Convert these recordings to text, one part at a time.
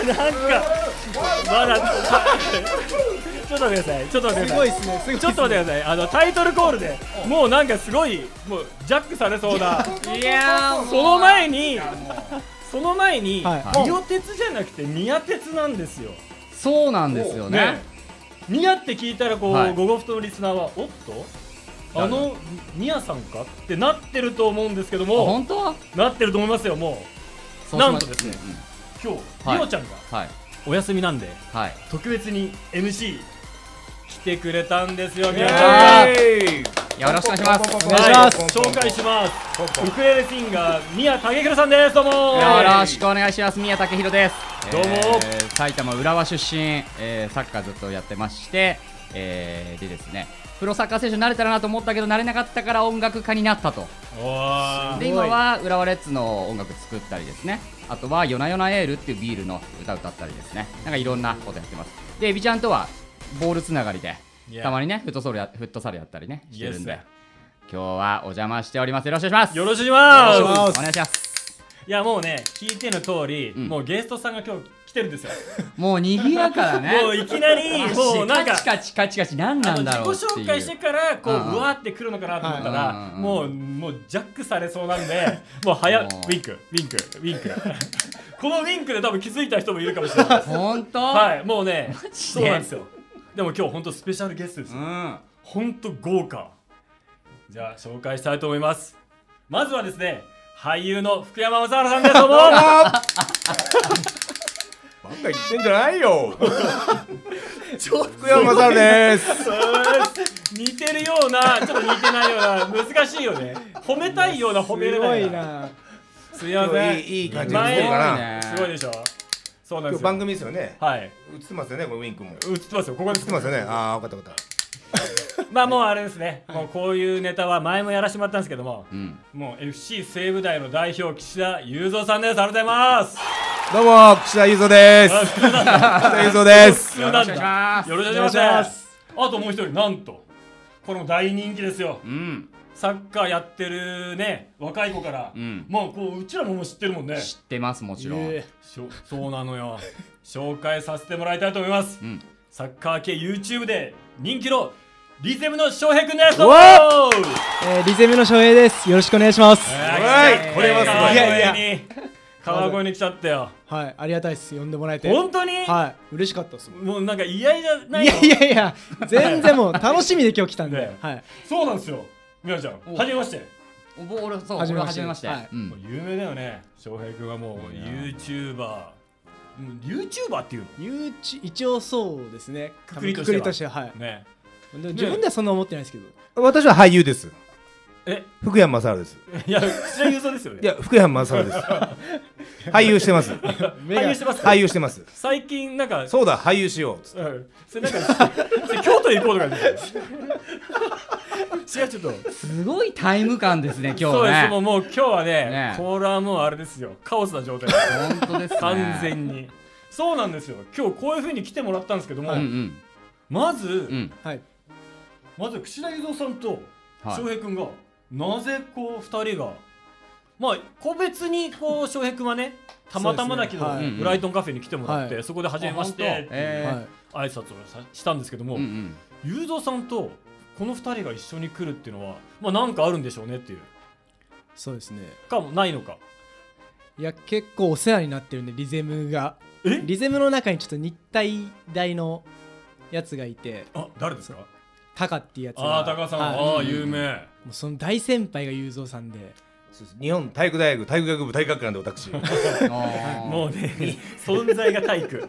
なんかまだちょっと待ってください。ちょっと待ってください。 すごいですね。すごい。 ちょっと待ってください。タイトルコールでもうなんかすごいもうジャックされそうな。 いやー、 その前にはいミオ鉄じゃなくてミヤ鉄なんですよ。 そうなんですよね。 ミヤって聞いたらこう、 はい、 ゴゴフトのリスナーはおっとミヤさんかってなってると思うんですけども、 本当はなってると思いますよ。もうなんとですね、今日ミオちゃんがお休みなんで、特別に MC 来てくれたんですよ。ミオちゃんがよろしくお願いします。 お願いします。 紹介します。ウクレレシンガー宮武弘さんです。どうもよろしくお願いします。宮武弘です。 どうも埼玉浦和出身、サッカーずっとやってまして、でですね、プロサッカー選手になれたらなと思ったけどなれなかったから音楽家になったと。で今は浦和レッズの音楽作ったりですね、あとは夜な夜なエールっていうビールの歌歌ったりですね、なんかいろんなことやってます。でエビちゃんとはボールつながりでたまにねフットサルやったりねしてるんで、今日はお邪魔しております。よろしくお願いします。 よろしくお願いします。 お願いします。 いやもうね、聞いての通り、もうゲストさんが今日来てるんですよ。 もう賑やかだね。 もういきなりもうなんかカチカチ何なんだろうっていう。 自己紹介してからこううわーってくるのかなと思ったら、もうジャックされそうなんで、もうウィンクこのウィンクで多分気づいた人もいるかもしれないです。 本当？ はい、もうね、そうなんですよ。でも今日本当スペシャルゲストですよ。本当豪華。じゃあ紹介したいと思います。まずはですね、俳優の福山雅治さんです。どうもバカ言ってんじゃないよ。福山雅治です。 似てるような、ちょっと似てないような、難しいよね。褒めたいような褒めれないな。すいません。 いい感じでかな。すごいでしょ。そうなんですよ。 番組ですよね。 はい。 映ってますよね、このウィンクも。 映ってますよ。ここに映ってますよね。ああ、分かった。 まあもうあれですね、もうこういうネタは前もやらせてもらったんですけども、もう FC 西武大の代表岸田雄三さんです。ありがとうございます。 どうも岸田雄三です。岸田雄三です。 よろしくお願いします。あともう一人、なんとこの大人気ですよ。サッカーやってるね若い子から、もうこううちらも知ってるもんね。 知ってます、もちろん。 そうなのよ。紹介させてもらいたいと思います。サッカー系 YouTube で人気のリゼムの翔平くんです。 リゼムの翔平です。よろしくお願いします。 これはすごい。 川越に来ちゃったよ。 はい、ありがたいです。呼んでもらえて。 本当に？ はい、嬉しかったです。 もうなんか嫌じゃないの？ いや、全然もう楽しみで今日来たんで。はい。 そうなんですよ。みなちゃん、はじめまして。 俺はじめまして。 有名だよね。翔平くんはもうYouTuber。YouTuber っていうの？ 一応そうですね。 くくりとしては。はい。ね。 自分ではそんな思ってないですけど。 私は俳優です。福山雅治です。 いや、岸田雄三ですよね。 いや、福山雅治です。俳優してます。俳優してます。 最近なんかそうだ、俳優しよう。 それなんか京都行こうとか。違う、ちょっとすごいタイム感ですね今日ね。 そうです。もう今日はね、これはもうあれですよ、カオスな状態です。 本当ですね。 完全にそうなんですよ。今日こういう風に来てもらったんですけども、まず岸田雄三さんと翔平くんがなぜこう2人が、まあ個別にこう翔平くんはねたまたまだけどブライトンカフェに来てもらって、そこで初めましてっていう挨拶をしたんですけども、雄三さんとこの2人が一緒に来るっていうのはまあなんかあるんでしょうねっていう。 そうですね。 かもないのか。 いや結構お世話になってるんで、リゼムが。リゼムの中にちょっと日体大のやつがいて。 あ、誰ですか？ タカっていうやつが。 タカさん、有名。 もうその大先輩が雄三さんで。 日本体育大学体育学部体育学科なんで私。 もうね、存在が体育。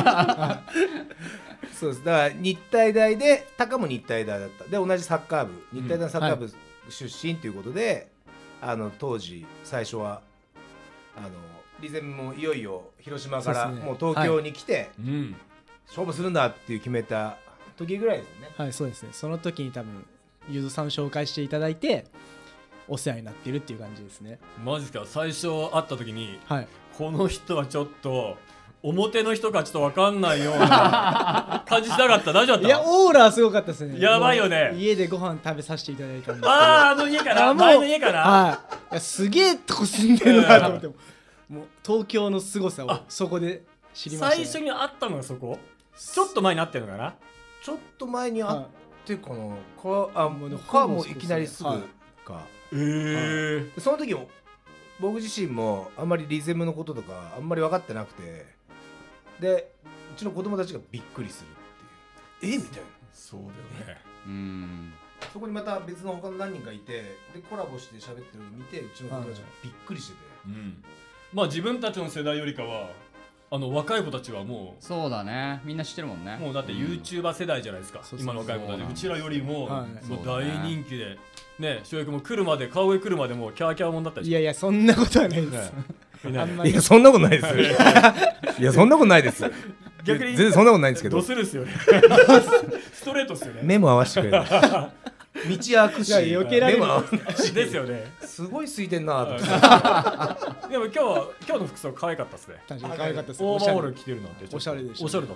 そうです。だから日体大で、タカも日体大だった。で同じサッカー部、日体大のサッカー部出身ということで、当時最初はリゼムもいよいよ広島からもう東京に来て勝負するんだっていう決めた時ぐらいですね。 はい、そうですね。その時に多分雄三さんを紹介していただいてお世話になってるっていう感じですね。 マジですか？最初会った時に、この人はちょっと表の人かちょっと分かんないような感じしなかった？大丈夫だった？ いや、オーラはすごかったですね。 やばいよね。 家でご飯食べさせていただいたんですけど。 家かな？前の家かな？ はい。いや、すげえとこ住んでるなと思って、もう東京の凄さをそこで知りました、 最初に会ったのがそこ？ちょっと前に会ってるのかな？ ちょっと前に会ってかな、もういきなりすぐか。その時も僕自身もあんまりリゼムのこととかあんまり分かってなくて、でうちの子供たちがびっくりするっていう、みたいな。 そうだよね。 そこにまた別の他の何人かいて、でコラボして喋ってるのを見て、うちの子供たちがびっくりしてて、 まあ自分たちの世代よりかは若い子たちはもうそうだね、みんな知ってるもんね。 もうだって YouTuber 世代じゃないですか、今の若い子たち。うちらよりも大人気でね、翔平君も来るまで、顔上来るまでもうキャーキャーもんだったし。 いやいや、そんなことはないです。 いや、そんなことないです。いや、そんなことないです。 逆に全然そんなことないんですけど。 ドスルですよね。ストレートですよね。 目も合わせてくれる。道開くし、 避けられるですよね。 すごい空いてんなと思って。 でも今日の服装可愛かったですね。 確かに可愛かったです。 オーバーオール着てるなんておしゃれでした。 おしゃれだった。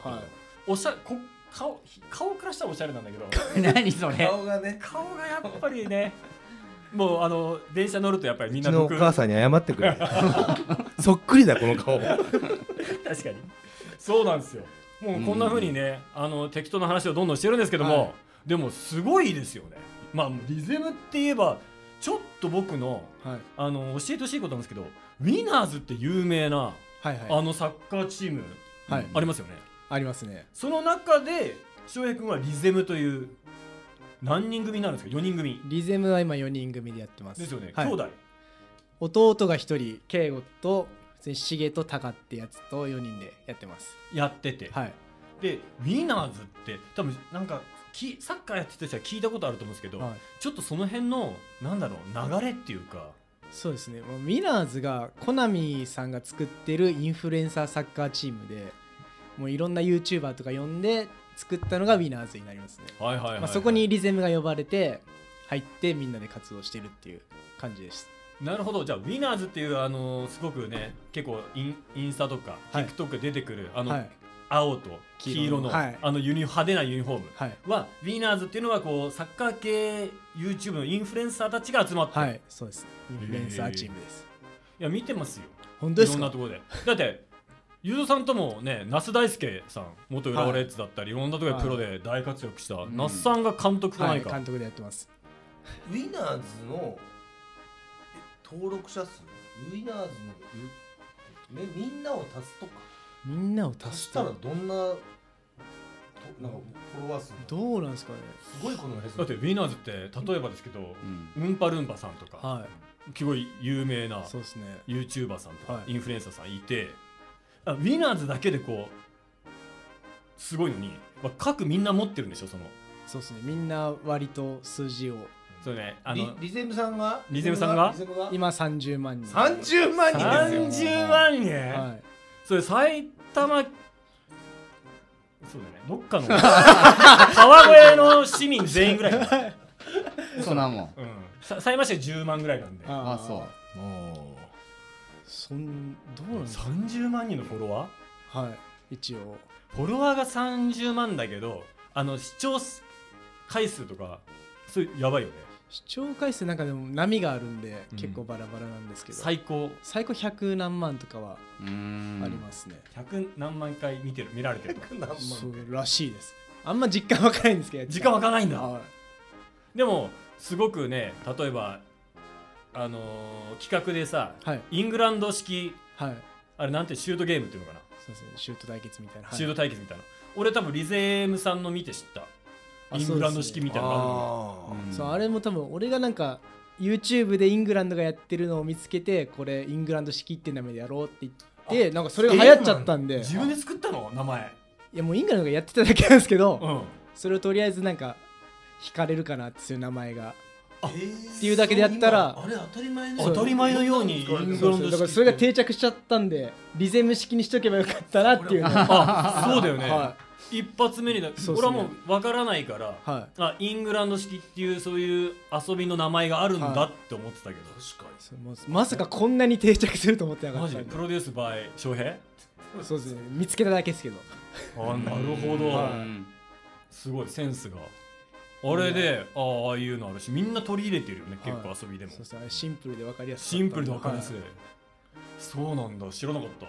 顔からしたらおしゃれなんだけど。 何それ。 顔がやっぱりね。もう電車乗るとやっぱりみんなのお母さんに謝ってくれ。そっくりだこの顔。 確かに。そうなんですよ。もうこんな風にね、適当な話をどんどんしてるんですけども、でもすごいですよね。まあリゼムって言えばちょっと僕の教えてほしいことなんですけど、ウィナーズって有名なサッカーチームありますよね。 ありますね。 その中で翔平君はリゼムという何人組になるんですか？4人組。 リゼムは今4人組でやってます。 ですよね。兄弟。 弟が1人、圭吾とシゲとタカってやつと4人でやってます。 やってて。でウィナーズって多分なんかサッカーやってた人は聞いたことあると思うんですけど、ちょっとその辺のなんだろう流れっていうか。 そうですね。ウィナーズがコナミさんが作ってるインフルエンサーサッカーチームで、もういろんな YouTuber とか呼んで作ったのがウィナーズになりますね。そこにリゼムが呼ばれて入ってみんなで活動してるっていう感じです。 なるほど。じゃあウィナーズっていうすごくね、結構インスタとか TikTok 出てくる青と黄色の派手なユニフォームはウィナーズっていうのはこうサッカー系 YouTube のインフルエンサーたちが集まって、 そうです。インフルエンサーチームです。 いや見てますよ。 本当ですか？ いろんなところで。だってゆうぞさんともね、那須大輔さん元浦和レッズだったり、いろんなところでプロで大活躍した那須さんが監督か何か。 監督でやってます。 ウィナーズの登録者数、ウィナーズのみんなを足すとか、 みんなを足したらどんななんかフォロワー数どうなんですかね。 すごいことのだってウィナーズって例えばですけど、ウンパルンパさんとか、すごい有名な YouTuber さんとかインフルエンサーさんいて、ウィナーズだけでこうすごいのに、各みんな持ってるんでしょ。 そうですね。みんな割と数字を。 そうね。 リゼムさんが今30万人。 30万人ですよ。 30万人。それ埼玉、そうだね。どっかの川越の市民全員ぐらい。 そんなもん。 さいまして10万ぐらいなんで。 そう。 どうなんですか。 30万人のフォロワー？一応。 フォロワーが30万だけど、視聴回数とかそういうやばいよね。 視聴回数なんかでも波があるんで、結構バラバラなんですけど、 最高 100何万とかはありますね。 100何万回見られてる。 そうらしいです。あんま実感わかんないんですけど。 実感わかんないんだ。でもすごくね、例えば企画でさ、イングランド式、あれなんてシュートゲームっていうのかな。 そうですね。シュート対決みたいな。 シュート対決みたいな。俺多分リゼムさんの見て知った。イングランド式みたいなのそう、あれも多分俺がなんか YouTube でイングランドがやってるのを見つけて、これイングランド式って名前でやろうって言って、なんかそれが流行っちゃったんで。 自分で作ったの名前？ いやもうイングランドがやってただけなんですけど、それをとりあえずなんか惹かれるかなっていう名前がっていうだけでやったら、 あれ当たり前のようにイングランド式、 だからそれが定着しちゃったんで、リゼム式にしとけばよかったなっていう。 そうだよね。一発目に俺はもう分からないから、イングランド式っていうそういう遊びの名前があるんだって思ってたけど、 確かにまさかこんなに定着すると思ってなかった。 マジプロデュース by 翔平？ そうですね。見つけただけですけど。 なるほど。すごいセンスが。あれでああいうのあるし、みんな取り入れてるよね、結構遊びでも。 そうですね。シンプルで分かりやすい。 シンプルで分かりやすい。そうなんだ、知らなかった。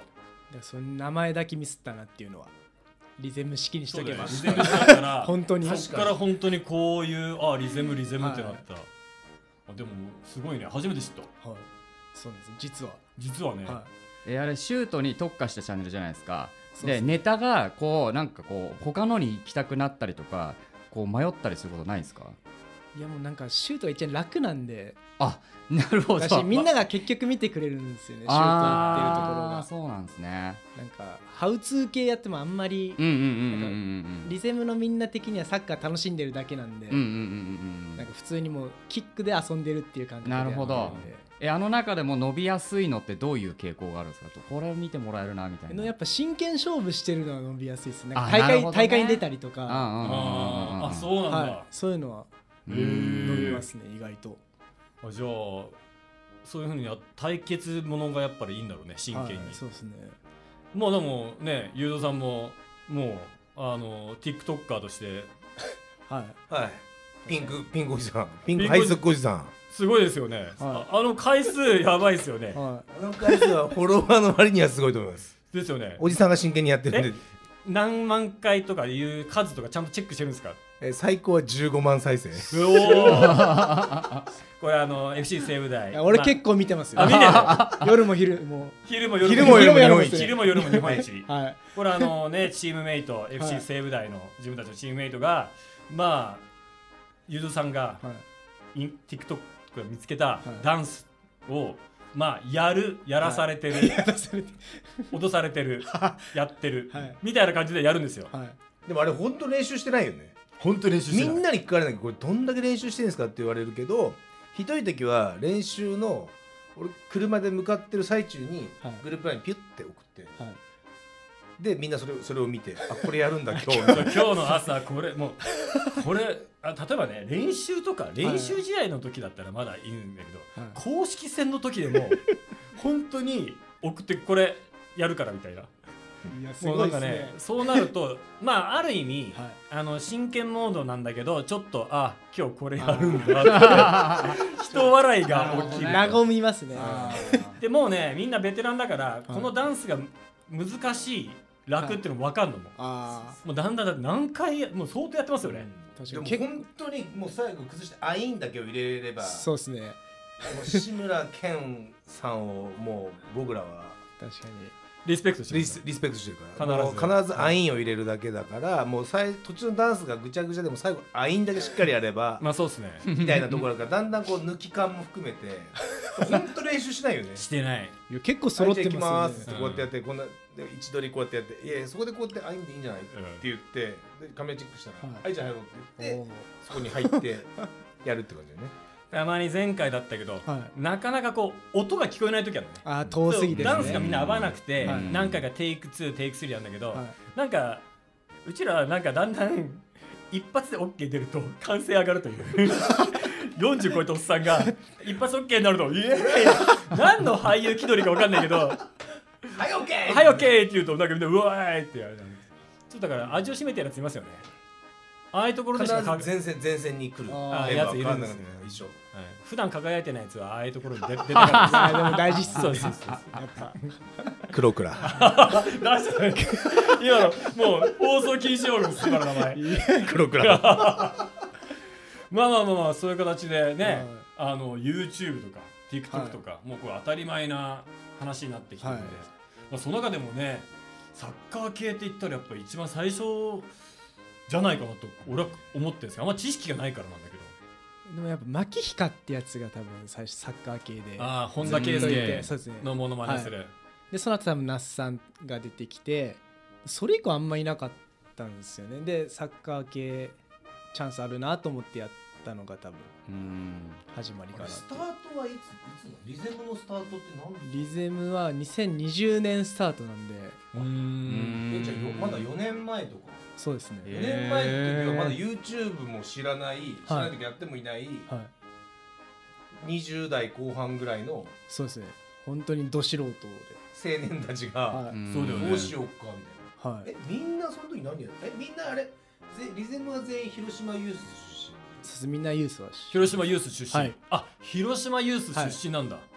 その名前だけミスったなっていうのはリゼム式にしとけば、 リゼム式だったら本当にそっから本当にこういうリゼムってなった、でもすごいね、初めて知った。 そうです、実はね、 あれシュートに特化したチャンネルじゃないですか。でネタがこうなんかこう他のに行きたくなったりとかこう迷ったりすることないですか？ いやもうなんかシュートが一番楽なんで、 なるほど。 だしみんなが結局見てくれるんですよね、シュートやってるところが。 そうなんですね。 なんかハウツー系やってもあんまりリゼムのみんな的にはサッカー楽しんでるだけなんで、なんか普通にもうキックで遊んでるっていう感じで。 なるほど。中でも伸びやすいのってどういう傾向があるんですか？これ見てもらえるなみたいな。 やっぱ真剣勝負してるのは伸びやすいですね。大会に出たりとか、 そうなんだ。 そういうのは伸びますね、意外と。 じゃあそういうふうに対決ものがやっぱりいいんだろうね、真剣に。 そうですね。 もうでもね、ゆうどさんももうTikToker としてピンクおじさん、ピンク配属おじさんすごいですよね。回数やばいですよね。 回数はフォロワーの割にはすごいと思います。 ですよね。 おじさんが真剣にやってるんで。 何万回とかいう数とかちゃんとチェックしてるんですか？ 最高は15万再生。 これFC 西武大。 俺結構見てますよ。 見てる。 夜も昼も夜も日本一。これね、チームメイト FC 西武大の自分たちのチームメイトがゆずさんが TikTok で見つけたダンスをやらされてる、脅されてる、やってるみたいな感じでやるんですよ。 でもあれ本当練習してないよね。 本当練習してない。 みんなに聞かれないけど、これどんだけ練習してるんですかって言われるけど、ひどい時は練習の俺車で向かってる最中にグループラインピュッて送って、でみんなそれを見て、これやるんだ今日今日の朝これ例えばね、練習試合の時だったらまだいいんだけど、公式戦の時でも本当に送ってこれやるからみたいな。もうなんかね、そうなるとある意味真剣モードなんだけど、ちょっと今日これやるんだって人笑いが起きる。 和みますね。 でもうね、みんなベテランだからこのダンスが難しい楽っていうのも分かんのも、もうだんだん何回もう相当やってますよね。 でも本当にもう最後崩してアインだけを入れれば、 そうですね。 志村けんさんをもう僕らは確かにリスペクトしてるから必ずアインを入れるだけだから、もう途中のダンスがぐちゃぐちゃでも最後アインだけしっかりやればそうですねみたいなところからだんだんこう抜き感も含めて本当練習しないよね。 してない。 いや結構揃ってますよね。こうやってやって、こんな位置取りこうやってやって、いやそこでこうやってアインでいいんじゃないって言って、でカメラチェックしたらはいじゃあ入ろうって言ってそこに入ってやるって感じだよね。 たまに前回だったけど、なかなかこう音が聞こえない時あるのね。 遠すぎてダンスがみんな合わなくて、何回かテイク2テイク3なんだけど、なんかうちらはなんかだんだん一発で OK 出ると歓声上がるという40超えたおっさんが一発 OK になると何の俳優気取りか分かんないけどはい OK はい OK って言うとなんかみんなうわーいってやる。ちょっとだから味を占めてるやついますよね。ああいうところでしか前線に来るやついるんですね。一緒。普段輝いてないやつはああいうところに出てからでも大事っすね。 そうやっぱ黒倉。 今のもう放送禁止用語です今の名前。 黒倉。 まあそういう形でね、YouTube とか TikTok とかもうこれ当たり前な話になってきてるんで、その中でもね、サッカー系って言ったらやっぱ一番最初じゃないかなと俺は思ってるんですけど、あんま知識がないからなんだけど。 でもやっぱ牧ひかってやつが多分最初サッカー系で、 本田圭佑のモノマネする。 でその後多分那須さんが出てきて、それ以降あんまいなかったんですよね。でサッカー系チャンスあるなと思ってやったのが多分始まりかな。 スタートはいつのリゼムのスタートって何ですか？ リゼムは2020年スタートなんで。 じゃあまだ4年前とか。 そうですね。 4年前の時はまだ YouTube も知らない時やってもいない、20代後半ぐらいの、 そうですね、本当にど素人で青年たちがどうしようかみたいな。みんなその時何やった？みんなあれリゼムは全員広島ユース出身？ そうです、みんなユースは広島ユース出身。広島ユース出身なんだ。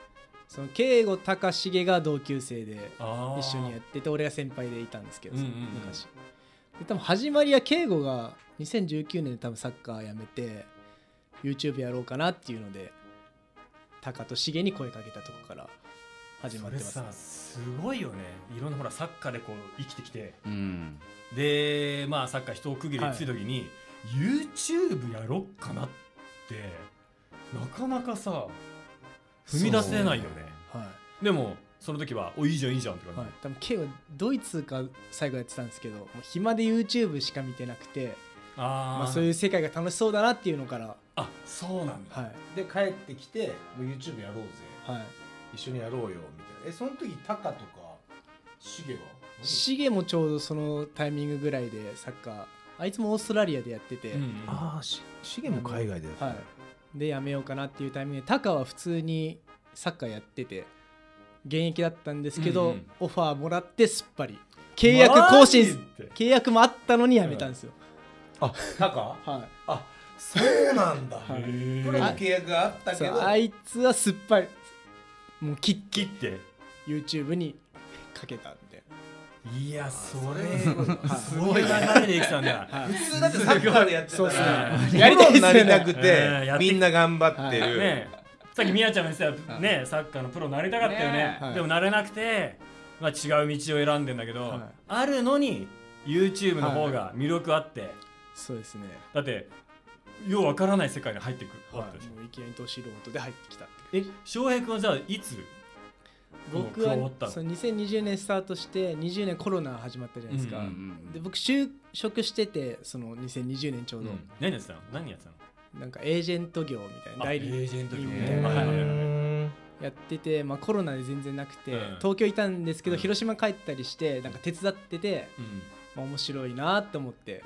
その慶吾高重が同級生で一緒にやってて、俺が先輩でいたんですけど、昔で多分始まりは慶吾が2019年で多分サッカーやめて YouTube やろうかなっていうのでタカとシゲに声かけたとこから始まってます。 それさすごいよね。いろんなほらサッカーでこう生きてきて、でまあサッカー一区切りついた時に、YouTube やろっかなってなかなかさ踏み出せないよね。でもその時はおいいじゃんいいじゃんって感じ。 多分慶吾ドイツか最後やってたんですけど、もう暇で YouTube しか見てなくて、まあそういう世界が楽しそうだなっていうのから。 あ、そうなんだ。 で帰ってきてもう YouTube やろうぜ、一緒にやろうよみたいな。その時タカとかシゲは？ シゲもちょうどそのタイミングぐらいでサッカー、あいつもオーストラリアでやってて、 シゲも海外でやってた、 でやめようかなっていうタイミングで、タカは普通にサッカーやってて現役だったんですけど、オファーもらってすっぱり契約更新、契約もあったのにやめたんですよ。 あ、タカ？あ、そうなんだ。プロの契約があったけど、 あいつはすっぱりもう切って YouTube にかけたんで。 いや、それすごい流れでいきたんだ。 普通だってサッカーでやってたらやりたいなりたくてみんな頑張ってる。 さっきみやちゃんも言ってたね、サッカーのプロになりたかったよね。でもなれなくて、まあ違う道を選んでんだけど、あるのに YouTube の方が魅力あって。 そうですね。 だってようわからない世界に入ってくる。 いきなり素人で入ってきた。 翔平君はじゃあいつ？ 僕は2020年スタートして20年コロナ始まったじゃないですか。で僕就職してて、その2020年ちょうど何やってたの？ なんかエージェント業みたいな、代理エージェント業みたいなやってて、まあコロナで全然なくて東京いたんですけど、広島帰ったりしてなんか手伝ってて、まあ面白いなと思って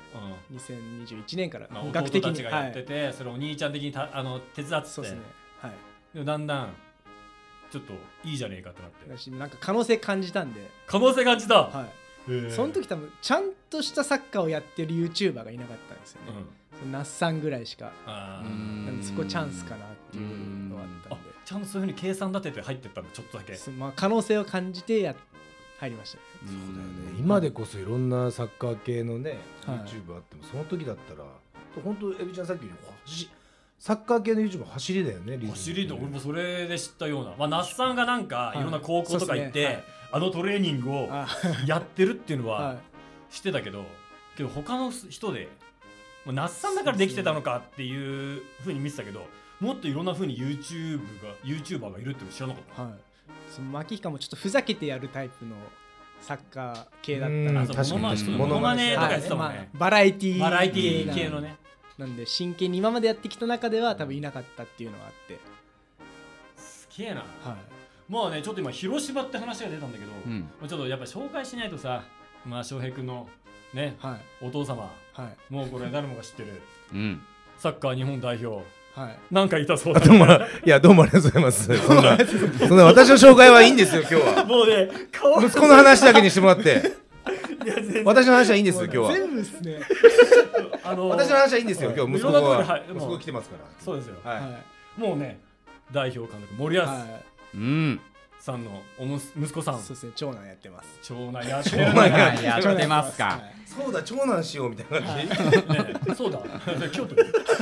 2021年から本格的に弟たちがやってて、それお兄ちゃん的に手伝ってて、そうですね。でもだんだんちょっといいじゃねえかってなって、 なんか可能性感じたんで。 可能性感じた。 その時多分ちゃんとしたサッカーをやってる YouTuber がいなかったんですよね。那須さんぐらいしか。なんでそこチャンスかなっていうのはあったんで、 ちゃんとそういうふうに計算立てて入ってったんだ。ちょっとだけまあ可能性を感じて入りました。 そうだよね。今でこそいろんなサッカー系のね YouTube あっても、その時だったら本当エビちゃんさっき言うサッカー系の YouTube 走りだよね。 走りで俺もそれで知ったような。まあ那須さんがなんかいろんな高校とか行ってあのトレーニングをやってるっていうのは知ってたけど、他の人で那須さんだからできてたのかっていうふうに見てたけど、もっといろんなふうに YouTuber がいるって知らなかった。 その牧彦もちょっとふざけてやるタイプのサッカー系だったら、 モノマネとかやってたもんね。 バラエティー系のね。 なんで真剣に今までやってきた中では多分いなかったっていうのがあって、 すげえな。まあね、ちょっと今広島って話が出たんだけど、ちょっとやっぱ紹介しないとさ、まあ翔平君のね、お父様、もうこれ誰もが知ってるサッカー日本代表、なんかいたそうだ。 いや、どうもありがとうございます。そんな私の紹介はいいんですよ今日は。 もうね、 息子の話だけにしてもらって。私の話はいいんですよ今日は。 全部ですね。 私の話はいいんんですよ、今日息子が息子来てますから。 そうですよ。もうね、代表監督森保さんの息子さん。 そうですね、長男やってます。 長男やってますか。 そうだ、長男しようみたいな感じ。そうだ、京都に。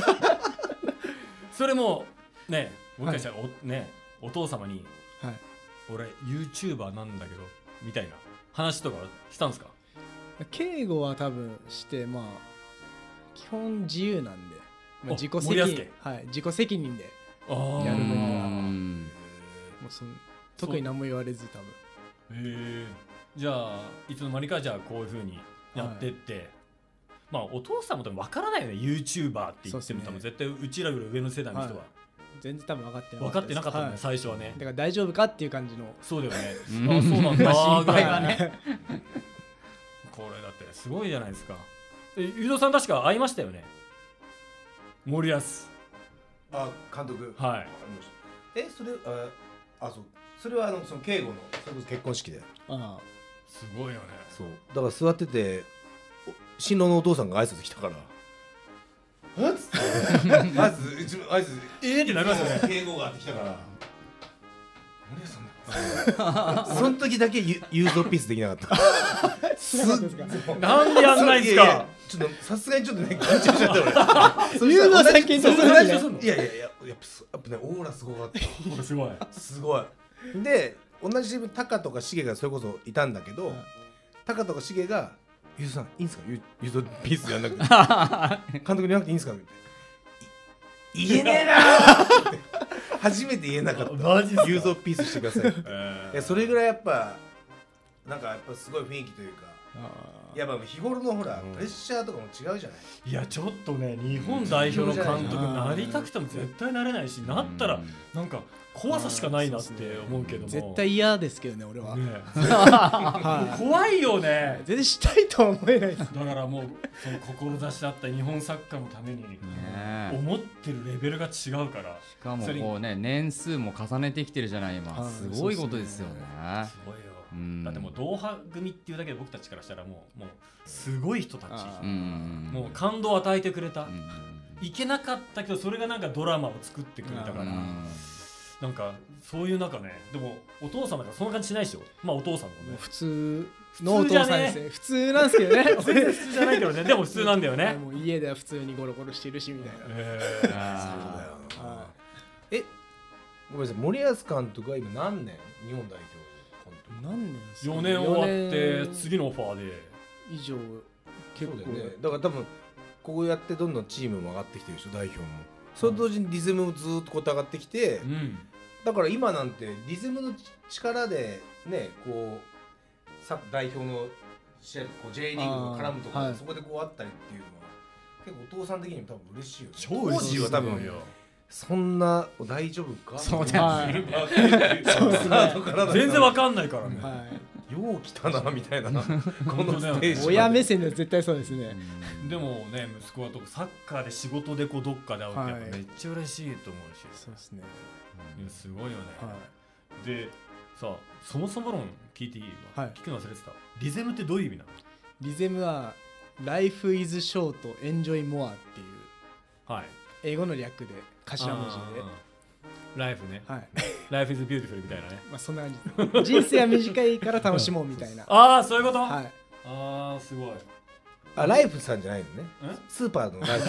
それもね、もう一回したらお父様に俺 YouTuber なんだけどみたいな話とかしたんですか？ 敬語は多分して、まあ基本自由なんで、自己責任でやる分にはもう特に何も言われず多分。 じゃあいつの間にかじゃあこういう風にやってって、まあお父さんも多分分からないよね、 YouTuber って言っても多分絶対うちらより上の世代の人は全然多分分かってなかったね、最初はね。 だから大丈夫かっていう感じの。 そうだよね。そうなんだ、心配がね。これだってすごいじゃないですか。ゆうどさん確か会いましたよね、森保監督。 それそれはその敬語のそれこそ結婚式で。 すごいよね。 そうだから座ってて新郎のお父さんが挨拶来たから、っつって挨拶ってなりますよね。 敬語があってきたから、 森保さんだその時だけユーズドピースできなかったなんでやんないんですか。 ちょっとさすがにちょっとね緊張しちゃった俺ユーザーさん緊張するね。いややっぱねオーラすごかった。 すごいすごい。で同じチームタカとかシゲがそれこそいたんだけど、タカとかシゲがユーザーさんいいんですかユーズドピースやんなくて監督に言わなくていいんですかって言えねえなー初めて言えなかった。ユーズドピースしてください。いやそれぐらいやっぱなんかやっぱすごい雰囲気というか。いや日頃のほらプレッシャーとかも違うじゃない。 いやちょっとね日本代表の監督なりたくても絶対なれないし、なったらなんか怖さしかないなって思うけども、 絶対嫌ですけどね俺は、 怖いよね。 全然したいとは思えないです。 だからもうその志だった日本サッカーのために思ってるレベルが違うから、 しかもこうね年数も重ねてきてるじゃない今。すごいことですよね。 すごいよ。だってもうドーハ組っていうだけで僕たちからしたらもうすごい人たち、もう感動を与えてくれた。いけなかったけどそれがなんかドラマを作ってくれたから、なんかそういう中ね。でもお父さんだからそんな感じしないでしょ。まあお父さんもね普通のお父さんですね。普通なんですけどね。 普通じゃないけどね。でも普通なんだよね。 もう家では普通にゴロゴロしてるしみたいな。 そうだよ。ごめんなさい、森保監督は今何年日本代表何年ですか。 4年終わって次のオファーで以上結構ね。だから多分こうやってどんどんチームも上がってきてるでしょ代表も。それと同時にリズムもずっとこう上がってきて、だから今なんてリズムの力でねこう代表の試合こう J リーグと絡むとか、そこでこうあったりっていうのは結構お父さん的にも多分嬉しいよね。 超嬉しいよ。 当時は多分そんな大丈夫か。 そうだね。 全然わかんないからね。 よう来たなみたいなこのステージ。 親目線では絶対そうですね。 でもね息子はサッカーで仕事でこうどっかで会うってやっぱめっちゃ嬉しいと思うし。 そうですね。 すごいよね。でさあそもそも論聞いていい？聞くの忘れてた。リゼムってどういう意味なの？ リゼムは Life is short, enjoy more っていう英語の略で頭文字でライフね。Life is beautiful みたいなね。 まあそんな感じ。人生は短いから楽しもうみたいな。 ああそういうこと？ はい。 ああすごい。 ライフさんじゃないのね。スーパーのライフ。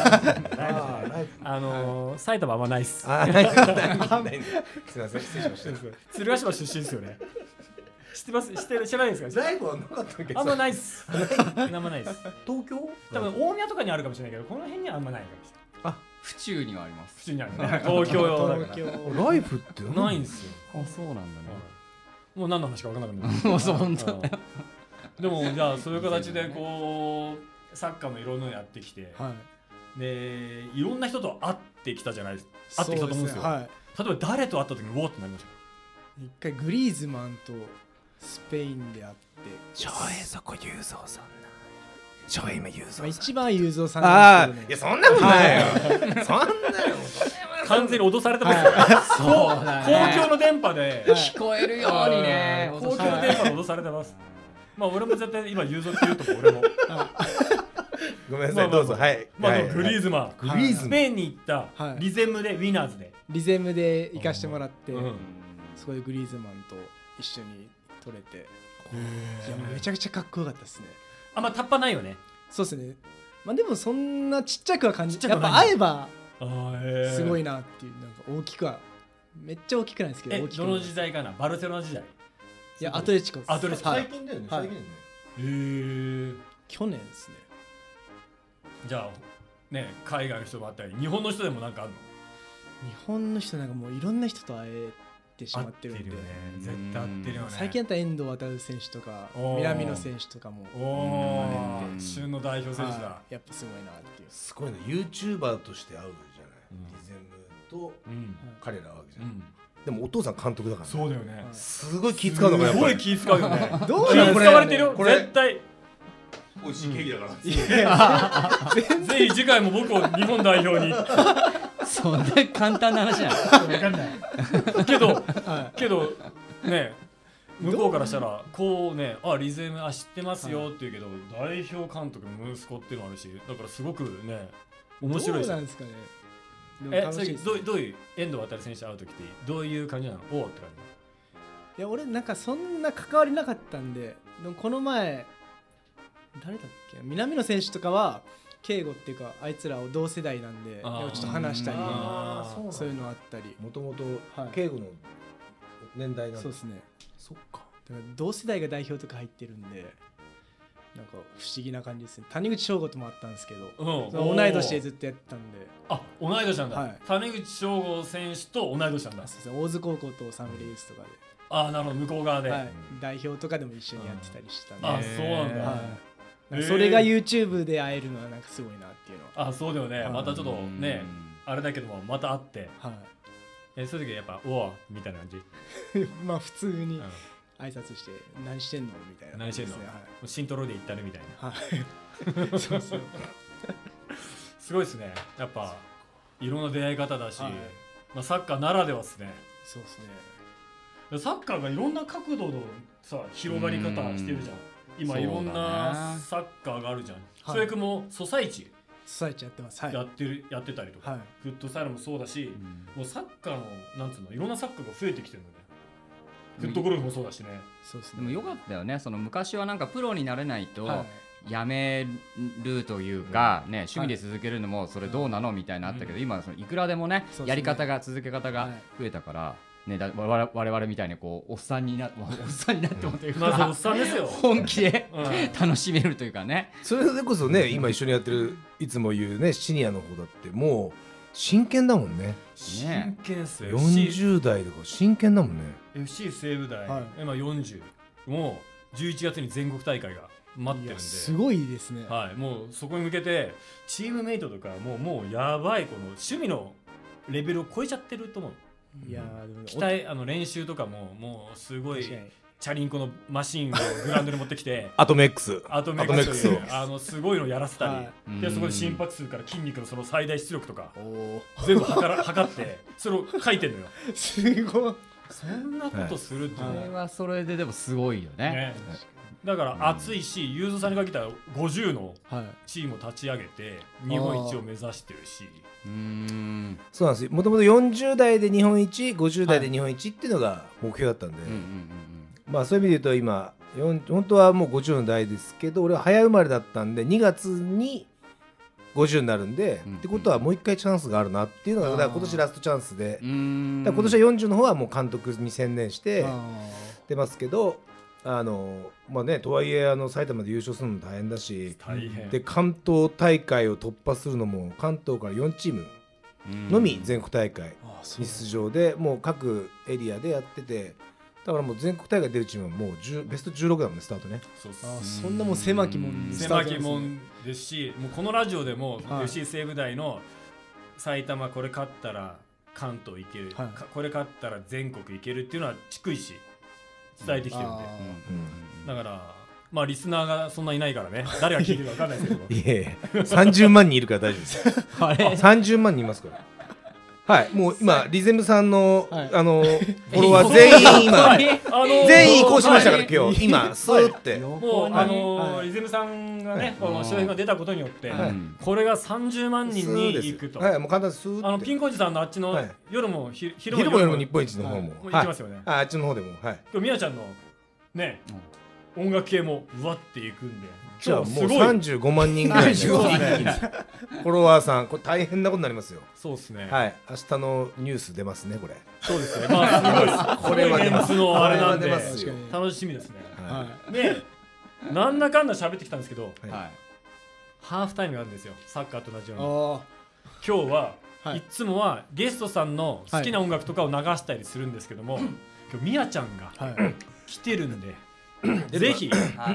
埼玉あんまないっす。 すみません失礼しました。 鶴ヶ島出身ですよね。知ってます？知らないですか？ ライフはなかったっけ？ あんまないっす。あんまないっす。 東京？ 多分大宮とかにあるかもしれないけどこの辺にはあんまないかもしれない。 府中にはあります。 府中にあるね。東京用だから。 ライフってないんですよ。 あ、そうなんだね。 もう何の話か分からなくなる。 もうそう本当。 でもじゃあそういう形でこうサッカーのいろんなのやってきて、でいろんな人と会ってきたじゃないですか。会ってきたと思うんですよ。例えば誰と会った時にウォーってなりました？ 一回グリーズマンとスペインで会って。 翔平そこ雄三さん。翔平今雄三さん。 一番雄三さんなんですけどね。 いやそんなことないよ。そんな完全に脅されてますよ。公共の電波で聞こえるようにね。 公共の電波で脅されてます。まあ俺も絶対今雄三って言うと思う俺も。 ごめんなさいどうぞ。はい。 まあグリーズマン。スペインに行ったリゼムでウィナーズで。 リゼムで行かしてもらって、そこでグリーズマンと一緒に撮れて、いやめちゃくちゃかっこよかったですね。 あんまタッパないよね。 そうですね。まあでもそんなちっちゃくは感じ。やっぱ会えばすごいなっていう、なんか大きくはめっちゃ大きくないですけど。 どの時代かな？バルセロナ時代？ いやアトレチコです。 アトレチコ。 最近だよね。最近だよね。 去年ですね。 じゃあね海外の人もあったり日本の人でもなんかあるの？ 日本の人なんかもういろんな人と会えてしまってるんで、 絶対会ってるよね。 最近だったら遠藤航選手とか南野選手とかも旬の代表選手だ。 やっぱすごいなっていう。 すごいね。YouTuber として会うじゃない。リゼムと彼らはわけじゃん。でもお父さん監督だから。 そうだよね。 すごい気使うのかやっぱり。 すごい気使うよね。 どう気使われてるよ。絶対。 美味しいケーキだから。 ぜひ次回も僕を日本代表に。 そんな簡単な話じゃない。 分かんない。けどね向こうからしたらこうねリゼム知ってますよって言うけど代表監督の息子っていうのもあるしだからすごくね面白いし。 どうなんですかね。 どういう遠藤航選手会う時ってどういう感じなの？おおって感じ。 いや俺なんかそんな関わりなかったんで、でもこの前誰だっけ、南野選手とかは敬吾っていうかあいつらを同世代なんでちょっと話したりそういうのあったり、 もともと敬吾の年代なんで。 そうですね。 そっか。 だから同世代が代表とか入ってるんでなんか不思議な感じですね。谷口彰吾ともあったんですけど、同い年でずっとやってたんで。 あ、同い年なんだ、谷口彰吾選手と同い年なんだ。 そうですね、大津高校とサンフレユースとかで、 あ、なるほど、向こう側で、 代表とかでも一緒にやってたりしたんで。 あ、そうなんだ。 それが YouTube で会えるのはなんかすごいなっていうのは。 あ、そうだよね。またちょっとね、あれだけどもまた会って、そういう時やっぱうわみたいな感じ。 まあ普通に挨拶して何してんのみたいな。 何してんの。シントロで行ったねみたいな。 はい。そうそう。 すごいですね。やっぱいろんな出会い方だし、まあサッカーならではですね。 そうですね。サッカーがいろんな角度のさ広がり方してるじゃん。今いろんなサッカーがあるじゃん。それくもソサイチやってます。 やってたりとか、フットサルもそうだし、もうサッカーのなんつうのいろんなサッカーが増えてきてるのね。フットゴルフもそうだしね。 そうですね。でもよかったよね。その昔はなんかプロになれないとやめるというかね、趣味で続けるのもそれどうなのみたいなあったけど、今そのいくらでもねやり方が続け方が増えたから。ね、我々みたいにこうおっさんになってもというか、 おっさんですよ。 本気で楽しめるというかね。 それでこそね、今一緒にやってるいつも言うねシニアの方だってもう真剣だもんね。 真剣っすよ。 40代とか真剣だもんね。 FC 西武大、今40、もう11月に全国大会が待ってるんで、 すごいですね。 はい、もうそこに向けてチームメイトとかもうやばいこの趣味のレベルを超えちゃってると思う。 いや期待練習とかもうすごいチャリンコのマシンをグラウンドに持ってきてアトメックスすごいのやらせたり、でそこで心拍数から筋肉のその最大出力とか全部測ってそれを書いてんのよ。 すごい。 そんなことするってそれはそれででもすごいよね。 だから熱いし、ゆうぞさんにかけたら50のチームを立ち上げて日本一を目指してるし。 そうなんですよ。もともと40代で日本一、50代で日本一っていうのが目標だったんで、まあそういう意味で言うと今本当はもう50の代ですけど、俺は早生まれだったんで2月に50になるんで、ってことはもう一回チャンスがあるなっていうのが、だから今年ラストチャンスで、だから今年は40の方はもう監督に専念して出ますけど、まあね、とはいえ埼玉で優勝するのも大変だし、で関東大会を突破するのも関東から4チームのみ全国大会に出場で、もう各エリアでやってて、だからもう全国大会出るチームはもうベスト16だもんね、スタートね。 そんなもん狭きもんですし、もうこのラジオでも FC 西武大の埼玉これ勝ったら関東行ける、これ勝ったら全国行けるっていうのは逐一伝えてきてるんで、だからまあリスナーがそんないないからね、誰が聞いてるか分かんないですけどいえ30万人いるから大丈夫です30万人いますから。はい、もう今リゼムさんのフォロワー全員移行しましたから今日今スーってもうリゼムさんがねこの商品が出たことによってこれが30万人に行くと。 はい、もう簡単です。 ピンコおじさんのあっちの夜も昼も夜も日本一の方も行きますよね。 あっちの方でも、はい。 今日みやちゃんのね音楽系もうわっていくんで、 じゃあもう35万人ぐらいフォロワーさん、これ大変なことになりますよ。 そうですね。 はい、明日のニュース出ますねこれ。 そうですね。まあすごいこれは出ますのあれなんで楽しみですね。でなんだかんだ喋ってきたんですけど、ハーフタイムがあるんですよ、サッカーと同じように。今日はいつもはゲストさんの好きな音楽とかを流したりするんですけども、今日みやちゃんが来てるんでぜひ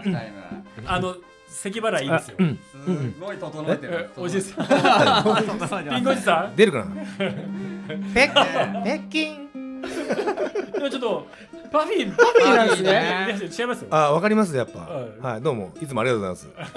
咳払いいいですよ。 すごい整えてる。 おじさんピンコおじさん出るかなペッキン今ちょっとパフィーなんですね。 違いますよ。 あ、わかりますやっぱ。はい、どうもいつもありがとうございます。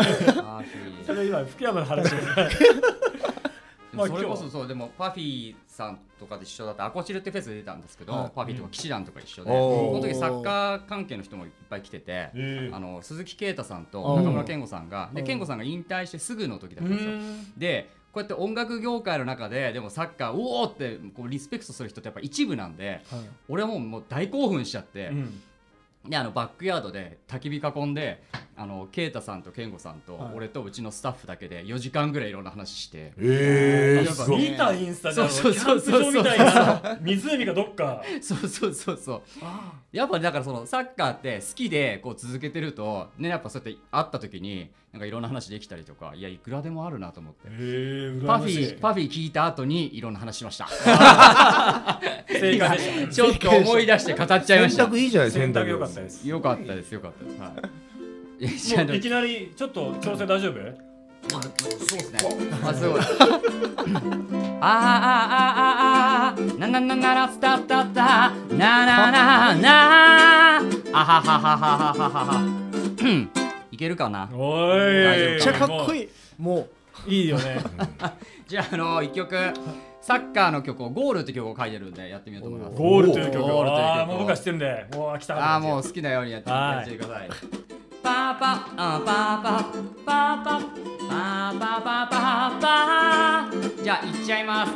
それ今福山の話です。 それこそそう、でもパフィーさんとかで一緒だったアコチルってフェスで出たんですけど、パフィーとか騎士団とか一緒で、この時サッカー関係の人もいっぱい来てて、鈴木啓太さんと中村健吾さんが、で健吾さんが引退してすぐの時だったんですよ。でこうやって音楽業界の中ででもサッカーおおってこうリスペクトする人ってやっぱ一部なんで、俺はもう大興奮しちゃって、でバックヤードで焚き火囲んでケイタさんとケンゴさんと俺とうちのスタッフだけで4時間ぐらいいろんな話して、 見たインスタでキャンプ場みたいな湖がどっかそうやっぱだからそのサッカーって好きでこう続けてるとね、やっぱそうやって会った時になんかいろんな話できたりとか、いやいくらでもあるなと思って、パフィー聞いた後にいろんな話しました。 正解でした。 ちょっと思い出して語っちゃいました。 選択いいじゃない。 選択良かったです。 よかったです。 もういきなりちょっと調整大丈夫？ そうですね。すごい。なななならスタッタッタななななあははははははは。いけるかな。 おい。 めっちゃかっこいい。もういいよね。 じゃあ1曲。サッカーの曲をゴールって曲を書いてるんでやってみようと思います。 ゴールという曲。もう僕は知ってるんで、もう来た。 もう好きなようにやってください。パパパパパパパパパパ。じゃあ行っちゃいます。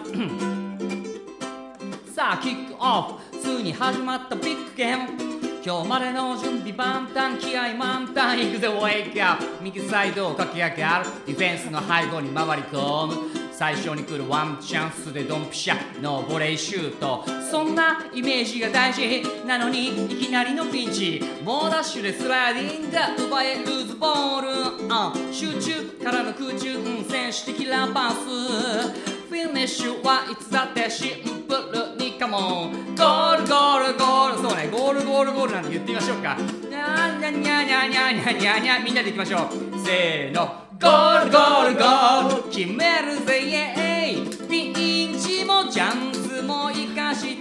さあキックオフ、ついに始まったビッグゲーム。今日までの準備万端、気合満タン、行くぜウェイクアップ。右サイドを駆け上がる、ディフェンスの背後に回り込む。最初に来るワンチャンスでドンピシャのボレーシュート、そんなイメージが大事なのにいきなりのピンチ、猛ダッシュでスライディングが奪えルーズボール、集中からの空中、選手的ラパス、フィニッシュはいつだってシンプルにカモン、ゴールゴールゴール、そうね、ゴールゴールゴールなんて言ってみましょうか。にゃにゃにゃにゃにゃにゃにゃにゃ、みんなでいきましょう。せーの、ゴールゴールゴール、決めるぜイエーイ、ピンチもチャンスも生かして、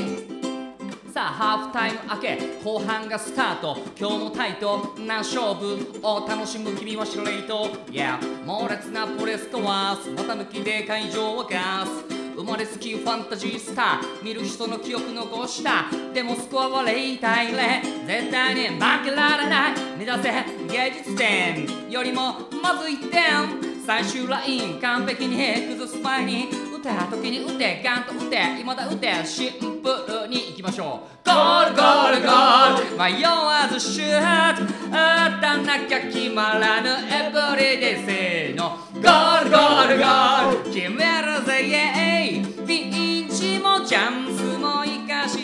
さあハーフタイム明け後半がスタート、今日もタイトな勝負を楽しむ君は司令塔、yeah、猛烈なプレスとワース、股抜きで会場をガス、生まれつきファンタジースター、見る人の記憶残した、でもスコアは0対0、絶対に負けられない、目指せ芸術点よりもまず1点、最終ライン完璧に崩す前に打った時に打て、ガンと打て、今だ打て、シンプルにいきましょう。ゴールゴールゴール、迷わずシュート、打たなきゃ決まらぬエブリデイ、せーの、ゴールゴールゴール、決めるぜイエーイ、ピンチもチャンスも生かして、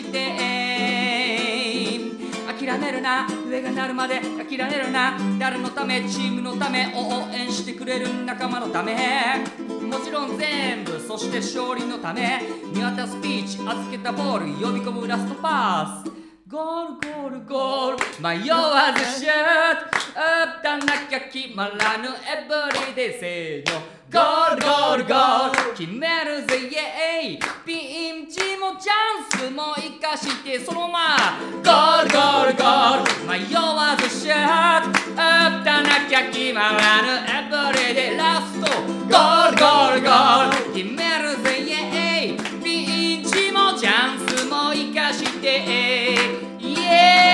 諦めるな、上がなるまで諦めるな、誰のため、チームのため、応援してくれる仲間のため、もちろん全部、そして勝利のため、見渡すピーチ、預けたボール、呼び込むラストパス、ゴールゴールゴール、迷わずシュート、打たなきゃ決まらぬエブリデイ、せーの、ゴールゴールゴール、決めるぜイエーイ、ピンチもチャンスも生かして、そのままゴールゴールゴール、迷わずシュート、打たなきゃ決まらぬエブリデイ、ラストゴールゴールゴール、決めるぜイエーイ、ピンチもチャンスも生かして、イエーイ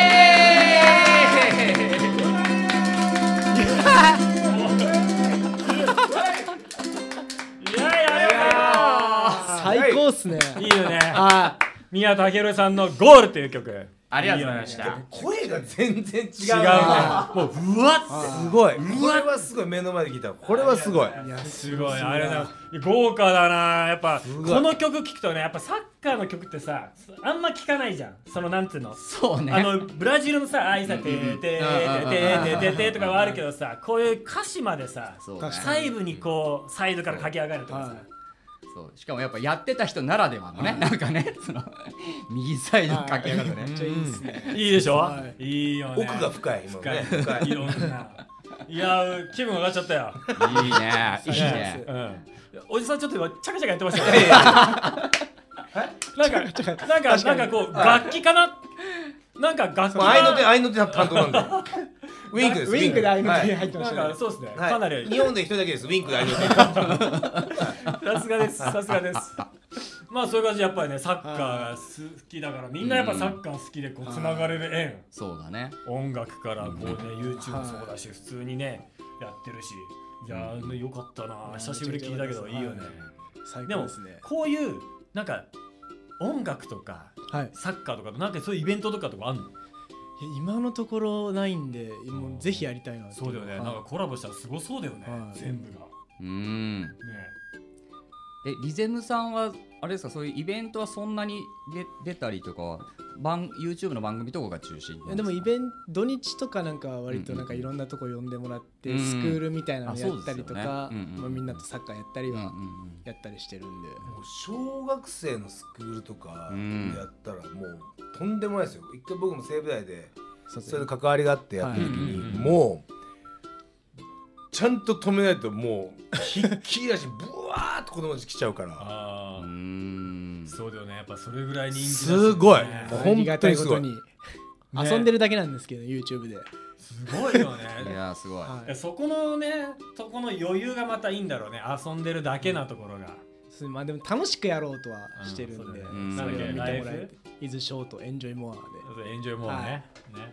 最高っすね。 いいよね。宮田宏さんのゴールという曲。 ありがとうございました。 声が全然違う。 違うね。もうふわってすごい。これはすごい、目の前で聞いた。これはすごい。 いやすごい。あれだ。豪華だな。やっぱこの曲聞くとね、やっぱサッカーの曲ってさ、あんま聞かないじゃん。そのなんつうの。 そうね。 ブラジルのさ、ああいうさ、てーてーてーてーてーてーとかはあるけどさ、こういう歌詞までさ、細部にこうサイドから駆け上がるとかさ。 そうしかもやっぱやってた人ならではのね、なんかね、その右サイド駆け上がるね、 めっちゃいいですね。 いいでしょ、いいよね。 奥が深い、 深い、いろんな。いや気分上がっちゃったよ。 いいね、いいね。 おじさんちょっと今チャカチャカやってましたね。なんかこう楽器かな。なんか楽器。 合いの手担当なんで。ウィンクです。 ウィンクで合いの手入ってましたね。 そうですね。かなり。 日本で一人だけです。ウィンクで合いの手。 さすがです。さすがです。まあそういう感じでやっぱりね、サッカーが好きだからみんなやっぱサッカー好きでこうつながれる縁。 そうだね。 音楽からこうね YouTube もそうだし普通にねやってるし。 いやーよかったな、久しぶり聞いたけどいいよね。 最高ですね。 でもこういうなんか音楽とかサッカーとかなんかそういうイベントとかあんの？ 今のところないんで、もうぜひやりたいな。 そうだよね、なんかコラボしたらすごそうだよね、全部が。ね。 リゼムさんはあれですか、そういうイベントはそんなに出たりとか、YouTube の番組とかが中心でも土日とかなんか割となんかいろんなとこ呼んでもらって、スクールみたいなのやったりとか、みんなとサッカーやったりはやったりしてるんで、 小学生のスクールとかやったらもうとんでもないですよ。一回僕も西武大でそれで関わりがあってやった時に、もうちゃんと止めないともうひっきりだしブワーっと子供たち来ちゃうから。 そうだよね、やっぱそれぐらい人気すごい、 ありがたいことに遊んでるだけなんですけど YouTube で。 すごいよね。 いやすごい。 そこの余裕がまたいいんだろうね、遊んでるだけなところが。 まあでも楽しくやろうとはしてるんで、それを見てもらえて、イズショートエンジョイモアで。 エンジョイモアね。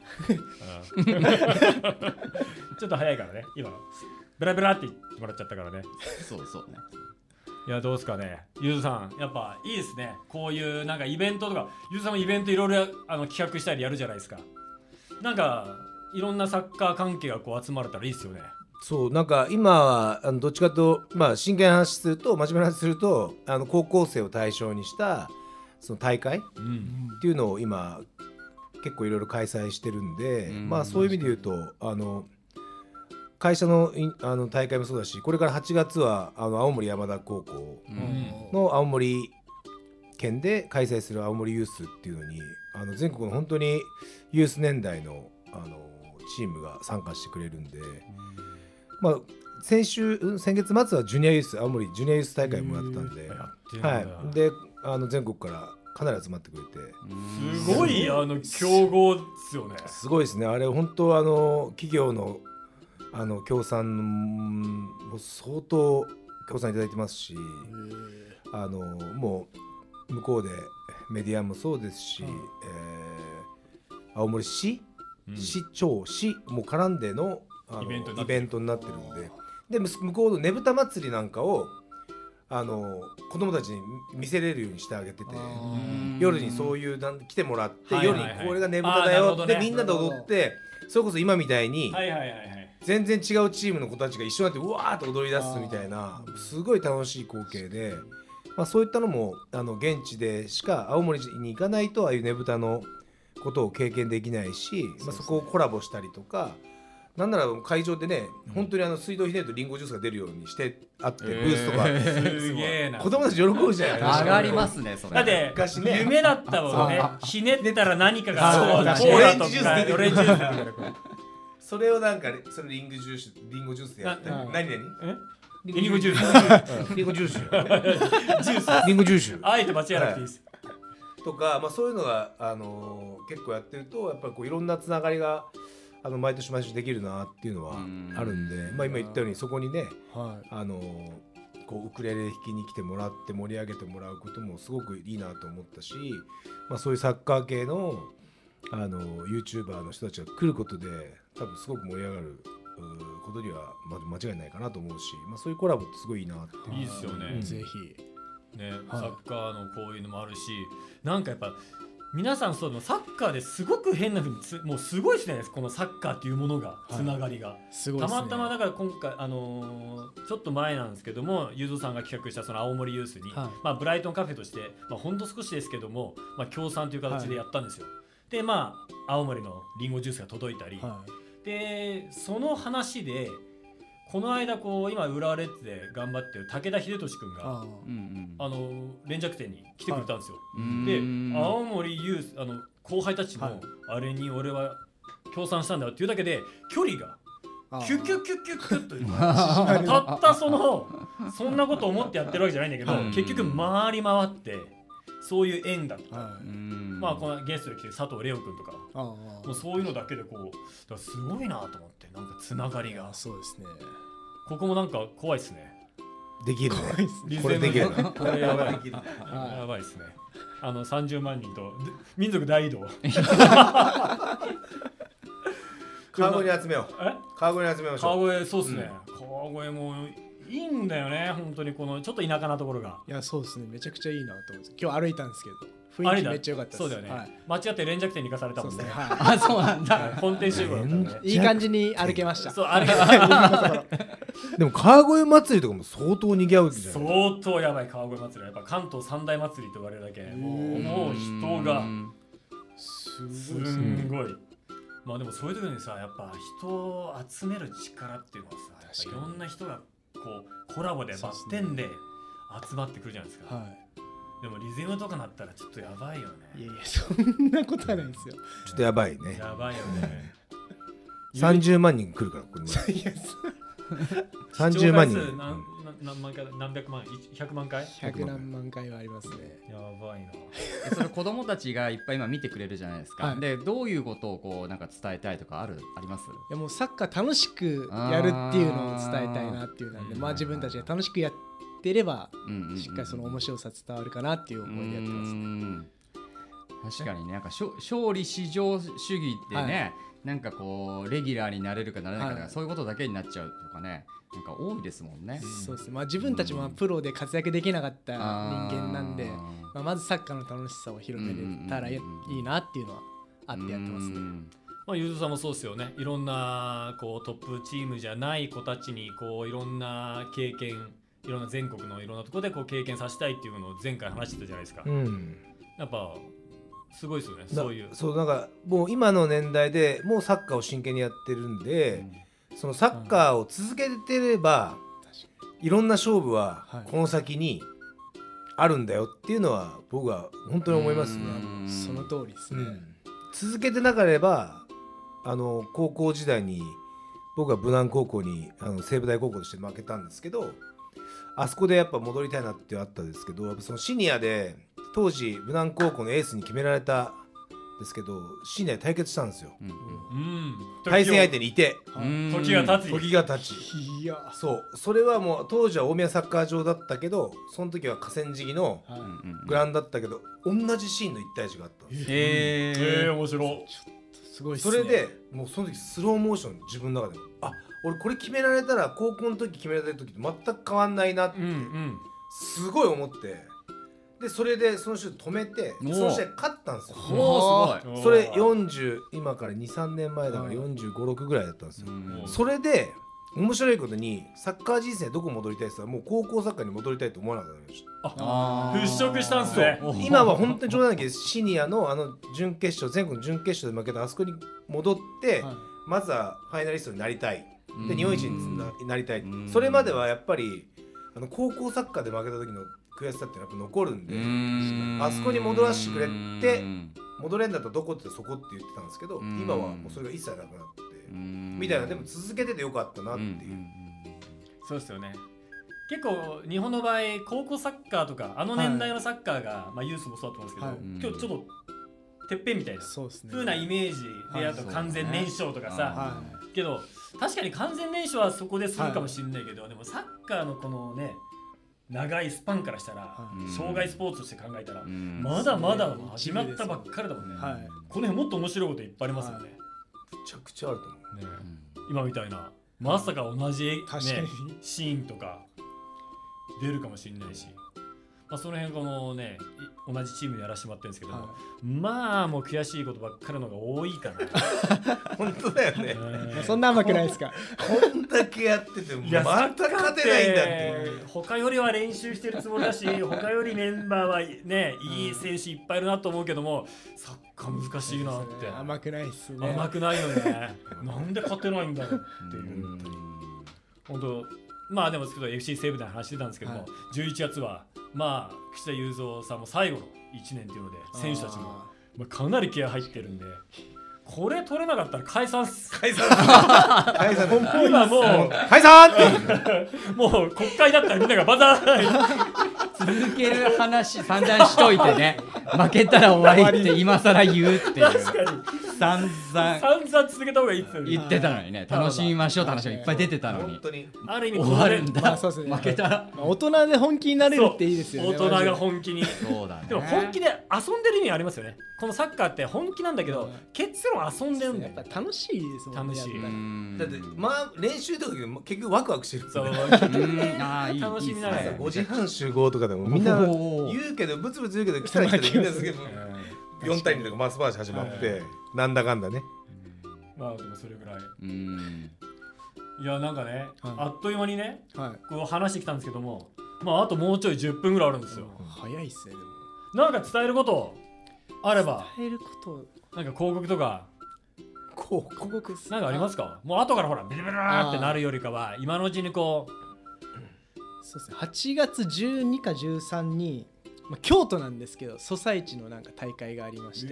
ちょっと早いからね、今のブラブラって言ってもらっちゃったからね。 そうね。 いやどうですかね、ゆずさん、やっぱいいですね、こういうなんかイベントとか。ゆずさんもイベントいろいろ企画したりやるじゃないですか。なんかいろんなサッカー関係がこう集まれたらいいですよね。 そうなんか今はどっちかと真剣な話すると、真面目な話すると高校生を対象にしたその大会っていうのを今結構いろいろ開催してるんで、そういう意味で言うと会社の大会もそうだし、これから8月は青森山田高校の青森県で開催する青森ユースっていうのに全国の本当にユース年代のチームが参加してくれるんで、先月末はジュニアユース、青森ジュニアユース大会もやったんで、で全国からかなり集まってくれて、 すごい強豪ですよね。 すごいですね、あれ本当企業の協賛も相当協賛いただいてますし、もう向こうでメディアもそうですし、青森市長市も絡んでのイベントになってるんで、向こうのねぶた祭りなんかを子供たちに見せれるようにしてあげてて、夜にそういう来てもらって、夜にこれがねぶただよってみんなで踊って、それこそ今みたいに全然違うチームの子たちが一緒になってうわーっと踊り出すみたいな、すごい楽しい光景で、そういったのも現地でしか青森に行かないとああいうねぶたのことを経験できないし、そこをコラボしたりとか、なんなら会場でね、本当に水道ひねるとリンゴジュースが出るようにしてあって、ブースとかすげえな、 子供たち喜ぶじゃないですか。 上がりますねそれ。 だって夢だったもんね、ひねってたら何かがオレンジジュース出てくる。それをなんかそれリンゴジュースでやって、何リンゴジュースリンゴジュースリンゴジュースあえて間違えなくていいです、 とか、そういうのが結構やってると、やっぱりこういろんなつながりが毎年毎年できるなっていうのはあるんで、今言ったようにそこにね、こうウクレレ弾きに来てもらって盛り上げてもらうこともすごくいいなと思ったし、そういうサッカー系のYouTuber の人たちが来ることで多分すごく盛り上がることには間違いないかなと思うし、そういうコラボってすごいいいなって。 いいですよね、 ぜひね、サッカーのこういうのもあるし、なんかやっぱ皆さんそのサッカーですごく変な風にもうすごいですね、このサッカーっていうものがつながりが、 すごいですね。 たまたまだから今回ちょっと前なんですけども、ゆうぞさんが企画したその青森ユースに、ブライトンカフェとして、ほんと少しですけども、協賛という形でやったんですよ。で青森のリンゴジュースが届いたり、でその話でこの間今浦和レッズで頑張ってる武田秀俊君が連着店に来てくれたんですよ。で青森ユース後輩たちのあれに俺は協賛したんだよっていうだけで距離がキュッキュッキュッキュッキュッとたったそんなこと思ってやってるわけじゃないんだけど、結局回り回ってそういう縁だとか、このゲストで来てる佐藤レオ君とか、もうそういうのだけでだからすごいなと思って、なんかつながりが。 そうですね。 ここもなんか怖いですね。 できるね。 これできる。これやばい。やばいですね。30万人と民族大移動。 川越に集めよう。川越に集めましょう。 川越そうですね。 越もいいんだよね本当にこのちょっと田舎なところが。 いやそうですねめちゃくちゃいいなと思うんです。今日歩いたんですけど雰囲気めっちゃ良かったです。 そうだよね、はい、間違って連着店に行かされたもんね。 あそうなんだ。 本店集合だったんでいい感じに歩けました。 そう歩けましたでも川越祭りとかも相当にぎわうじゃない。 相当やばい川越祭りはやっぱ関東三大祭りと言われるだけもう人がすんごい。まあでもそういう時にさやっぱ人を集める力っていうのはさいろんな人がこうコラボでバッテンで集まってくるじゃないですか、はい、でもリズムとかなったらちょっとやばいよね。 いやいやそんなことはないですよ。 ちょっとやばいね。 やばいよね 30万人来るからこれ30万人何万回何百万100万回 100何万回はありますね。 やばいなそれ子供たちがいっぱい今見てくれるじゃないですか、はい、でどういうことをこうなんか伝えたいとかあります？ いやもうサッカー楽しくやるっていうのを伝えたいなっていうのでまあ自分たちが楽しくやってればしっかりその面白さ伝わるかなっていう思いでやってます。 確かにねなんか勝利至上主義ってね、はいなんかこうレギュラーになれるかなれないかとか、はい、そういうことだけになっちゃうとかねなんか多いですもんね。 そうですね、まあ、自分たちもプロで活躍できなかった人間なんで、まあ、まずサッカーの楽しさを広めれたらいいなっていうのはあってやってますね。 まあ、ゆうぞさんもそうですよね。いろんなこうトップチームじゃない子たちにこういろんな経験いろんな全国のいろんなところでこう経験させたいっていうのを前回話してたじゃないですか、やっぱすごいですよね。 そうなんかもう今の年代でもうサッカーを真剣にやってるんで、そのサッカーを続けてれば、いろんな勝負はこの先にあるんだよっていうのは僕は本当に思いますね。 その通りですね、 続けてなければ高校時代に僕は武南高校に西武大高校として負けたんですけど、あそこでやっぱ戻りたいなってあったんですけど、やっぱそのシニアで当時武南高校のエースに決められたんですけどシニアで対決したんですよ、対戦相手にいて時が経ちいやそれはもう当時は大宮サッカー場だったけどその時は河川敷のグラウンドだったけど、同じシーンの1対1があったんですよ。 面白い。 すごいっすね。 それでもうその時スローモーション自分の中でも俺これ決められたら高校の時決められた時と全く変わんないなってすごい思って、でそれでその人止めてその試合勝ったんですよ。 すごい。 それ40今から 2,3 年前だから45、6ぐらいだったんですよ。それで面白いことにサッカー人生どこ戻りたいって言ったらもう高校サッカーに戻りたいと思わなくなりました。 払拭したんですね。 今は本当に冗談だけどシニアの準決勝全国の準決勝で負けたあそこに戻って、まずはファイナリストになりたいで日本一になりたい。それまではやっぱり高校サッカーで負けた時の悔しさってやっぱ残るんで、あそこに戻らせてくれって戻れんだったらどこってそこって言ってたんですけど、今はもうそれが一切なくなってみたいな。でも続けててよかったなっていう。 そうですよね。結構日本の場合高校サッカーとか年代のサッカーが、まあユースもそうだと思うんですけど、今日ちょっとてっぺんみたいな風なイメージで、あと完全燃焼とかさ、けど確かに完全燃焼はそこでするかもしれないけど、でもサッカーのこのね長いスパンからしたら、障害スポーツとして考えたら、まだまだ始まったばっかりだもんね。この辺もっと面白いこといっぱいありますよね。 めちゃくちゃあると思う。 今みたいなまさか同じシーンとか出るかもしれないし、まあその辺このね同じチームでやらせてもらってるんですけども、まあもう悔しいことばっかりのが多いかな。 本当だよね。 そんな甘くないですか。 こんだけやっててもまた勝てないんだって。 他よりは練習してるつもりだし、他よりメンバーはねいい選手いっぱいいるなと思うけども、サッカー難しいなって。 甘くないっすね。 甘くないよね。なんで勝てないんだろうっていう。本当まあでもですけど FC 西武で話してたんですけども、11月はまあ櫛田雄三さんも最後の1年っていうので選手たちもかなり気合入ってるんで、これ取れなかったら解散今もう解散ってもう国会だったらみんながバザー続ける話散々しといてね負けたら終わりって今更言うっていう。 確かに散 々続けた方がいいって言ってたのにね、楽しみましょうって話がいっぱい出てたのに、 ある意味終わるんだ。 そうですね、 負けたら大人で本気になれるっていいですよね。 大人が本気に。 そうだね。 でも本気で遊んでる意味ありますよね。このサッカーって本気なんだけど、結論遊んでるんだよ。 やっぱ楽しいですもんね。 楽しい。 だってまあ練習とか結局ワクワクしてる。 そう。楽しみながら。 5時半集合とかでもみんな言うけどブツブツ言うけど来たら来たでみんなすげえ4対2とかマス回し始まってなんだかんだね。 まあでもそれぐらい。いやなんかね、あっという間にね、こう話してきたんですけども、まああともうちょい10分ぐらいあるんですよ。 早いっすね。でもなんか伝えることあれば、 伝えることなんか広告とか広告なんかありますか？もう後からほらビリビリってなるよりかは今のうちにこう。 そうですね。8月12か13に、京都なんですけどソサイチのなんか大会がありまして、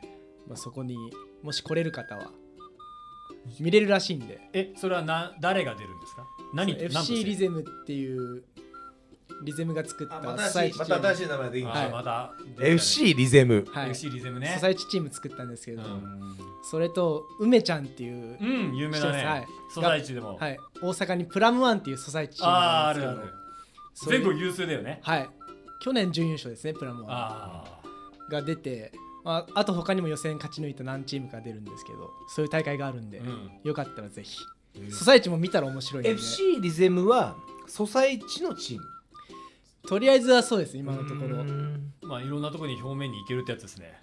そこにもし来れる方は見れるらしいんで。 それは誰が出るんですか？ FC リゼムっていうリゼムが作ったソサイチまた新しい名前でいいんですか？また FC リゼム、 FC リゼムね。 ソサイチチーム作ったんですけど、それと梅ちゃんっていう有名だね。ソサイチでも大阪にプラムワンっていうソサイチチームがあるんですけど、全国有数だよね。 去年準優勝ですね。プラムワンが出て、あと他にも予選勝ち抜いた何チームか出るんですけど、そういう大会があるんで、よかったらぜひソサイチも見たら面白いんで。 FC リゼムはソサイチのチーム、 とりあえずはそうです今のところ。 まあいろんなところに表面に行けるってやつですね。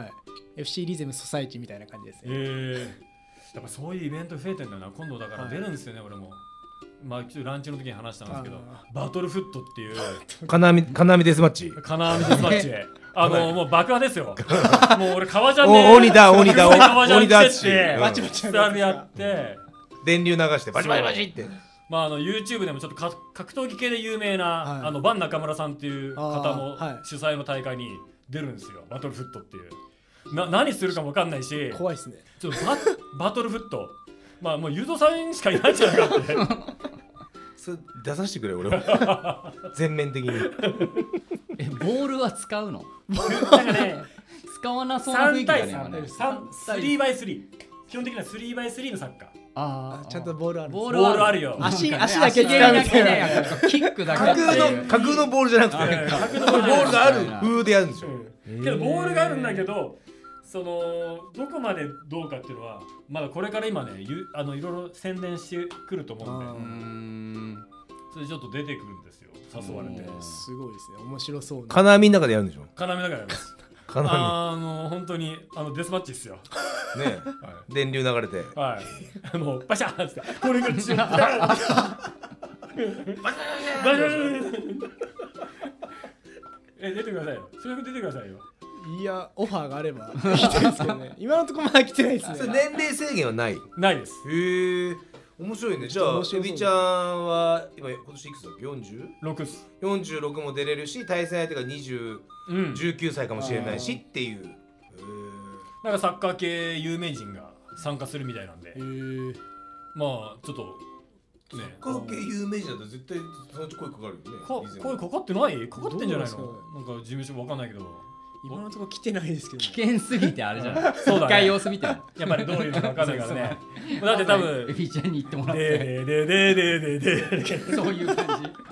FC リゼムソサイチみたいな感じですね。 やっぱそういうイベント増えてんだな。今度だから出るんですよね、俺も。まあ、ランチの時に話したんですけど、バトルフットっていう金網デスマッチ、 金網デスマッチもう爆破ですよ。もう俺革ジャンで鬼だ革ジャン着ててバチバチやって電流流してバチバチバチって。 YouTube でもちょっと格闘技系で有名なバン中村さんっていう方も主催の大会に出るんですよ。バトルフットっていう。何するかも分かんないし、 怖いですね。 ちょっとバトルフット、もうゆうとさんしかいないんじゃないかって。 それ出させてくれ俺は全面的に。 ボールは使うの？ なんかね、 使わなそうな雰囲気だね。 3x3、基本的には 3x3 のサッカー。 ちゃんとボールある。 ボールあるよ。 足だけ使うみたいな。 キックだけ。 架空のボールじゃなくて、ボールがある風でやるんですよ。 けどボールがあるんだけど、どこまでどうかっていうのはまだこれから今ね、いろいろ宣伝してくると思うんで、それちょっと出てくるんですよ、誘われて。 すごいですね、面白そうな。 金網の中でやるんでしょ？ 金網の中でやります。本当にデスマッチですよ。 ね、電流流れて、 もうバシャーってこれが違う。バシャー。出てくださいよ。それ出てくださいよ。 いや、オファーがあれば行きたいですけどね。今のところまだ来てないですね。 それ年齢制限はない？ ないです。 へえ、面白いね。じゃあエビちゃんは今年いくつだっけ？46です。46も出れるし、対戦相手が19歳かもしれないしっていう。 なんかサッカー系有名人が参加するみたいなんで、まあちょっとね、 サッカー系有名人だと絶対そのうち声かかるよね。 声かかってない？かかってんじゃないの？なんか事務所わかんないけど、 今のところ来てないですけど。 危険すぎてあれじゃない。 そうだね。 一回様子見て。 やっぱりどういうのかわかんないからね。だって多分エビちゃんに言ってもらって。そういう感じ。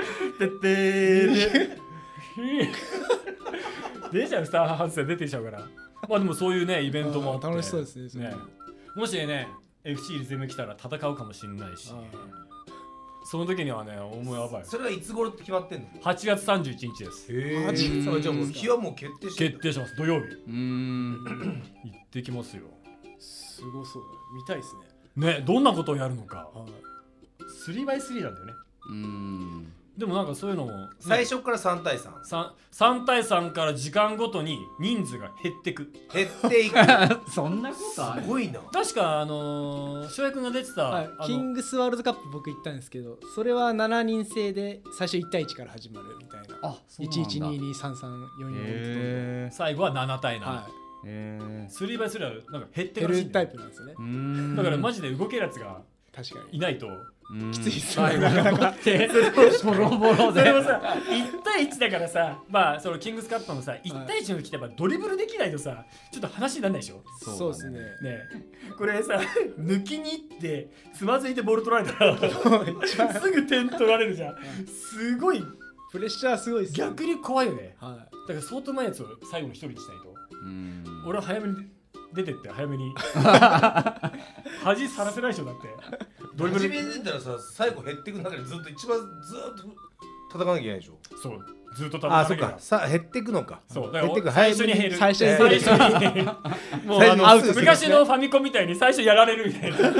出ちゃう、スターハウスで出てきちゃうから。まあでもそういうねイベントもあって楽しそうですね。 もしね FC リゼム来たら戦うかもしれないし、その時にはね思いやばい。 それはいつ頃って決まってんの ？8月31日です。 8月？じゃあもう日はもう決定してます。土曜日。行ってきますよ。 すごそうだ。見たいですね。ね、どんなことをやるのか。3x3 なんだよね。でもなんかそういうのも最初から3対3。 3対3から時間ごとに人数が減っていく。 そんなことある？ すごいな。 確か翔平君が出てたキングスワールドカップ僕行ったんですけど、それは7人制で最初1対1から始まるみたいな。11223344 最後は7対7。3x3 はなんか減ってるらしい。 タイプなんですよね。 だからマジで動けるやつが確かにいないときついっすね。 ボロボロでそれもさ1対1だからさ、まあそのキングスカットのさ1対1の時ってやっぱドリブルできないとさちょっと話にならないでしょ。 そうですね。 ねこれさ抜きに行ってつまずいてボール取られたらすぐ点取られるじゃん。すごいプレッシャーすごいっすね。 逆に怖いよね。 はい。 だから相当前やつを最後の一人にしないと。俺は早めに出てって早めに恥さらせないでしょ。だってドリブル始めてたらさ最後減っていく中でずっと一番ずっと戦わなきゃいけないでしょ。 そうずっと戦わなきゃいけない。 あ、そっか。さ減っていくのか。 そうだから減っていく最初に減る。 最初にもう昔のファミコンみたいに最初やられるみたいな。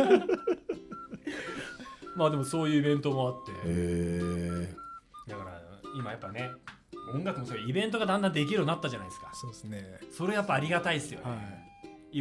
まあでもそういうイベントもあって。だから今やっぱね音楽もそういうイベントがだんだんできるようになったじゃないですか。 そうですね。 それやっぱありがたいですよね。 はい。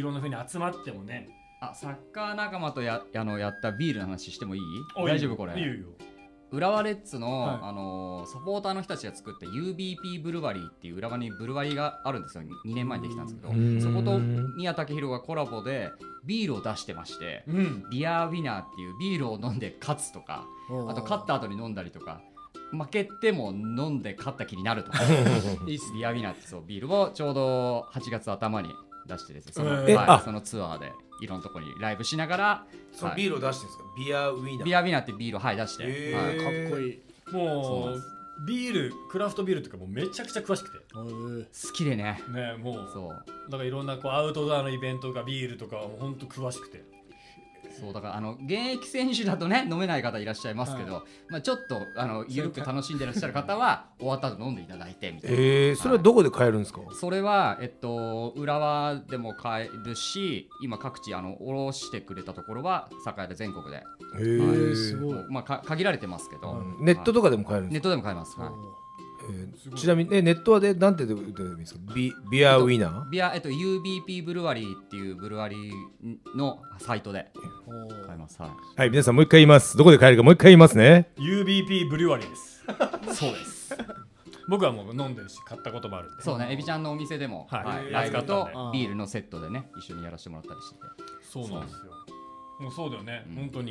いろんな風に集まってもね。 サッカー仲間とやったビールの話してもいい？大丈夫これ？ いいよ。 浦和レッズの、サポーターの人たちが作った UBP ブルワリーっていう浦和にブルワリーがあるんですよ。2年前にできたんですけど、そこと宮武宏がコラボでビールを出してまして、ビアウィナーっていうビールを飲んで勝つとか、あと勝った後に飲んだりとか、負けても飲んで勝った気になるとかビアウィナーってそうビールをちょうど8月頭に出してですね、そのツアーでいろんなところにライブしながらそのビールを出してるんですか。ビアウィナー。 ビアウィナーってビールを出して、 かっこいい。 もうビールクラフトビールとかもめちゃくちゃ詳しくて好きでね。 もうそうだからいろんなこうアウトドアのイベントとかビールとかはもうほんと詳しくて。 そうだから現役選手だとね飲めない方いらっしゃいますけど、ちょっと緩く楽しんでらっしゃる方は終わった後飲んでいただいてみたいな。 それはどこで買えるんですか。 それは浦和でも買えるし、今各地卸してくれたところは栄で全国で、 すごい。 限られてますけど、 ネットとかでも買えるんですか。 ネットでも買えます。 ちなみにネットはで何て売ってるんですか。ビアウィナー。 ビアUBP ブルワリーっていうブルワリーのサイトで買えます。 はい、皆さんもう一回言います。どこで買えるかもう一回言いますね。 UBP ブルワリーです。そうです。僕はもう飲んでるし買ったこともあるんで。 そうね、エビちゃんのお店でもライブとビールのセットでね一緒にやらせてもらったりしてて。 そうなんですよ。もうそうだよね、本当に。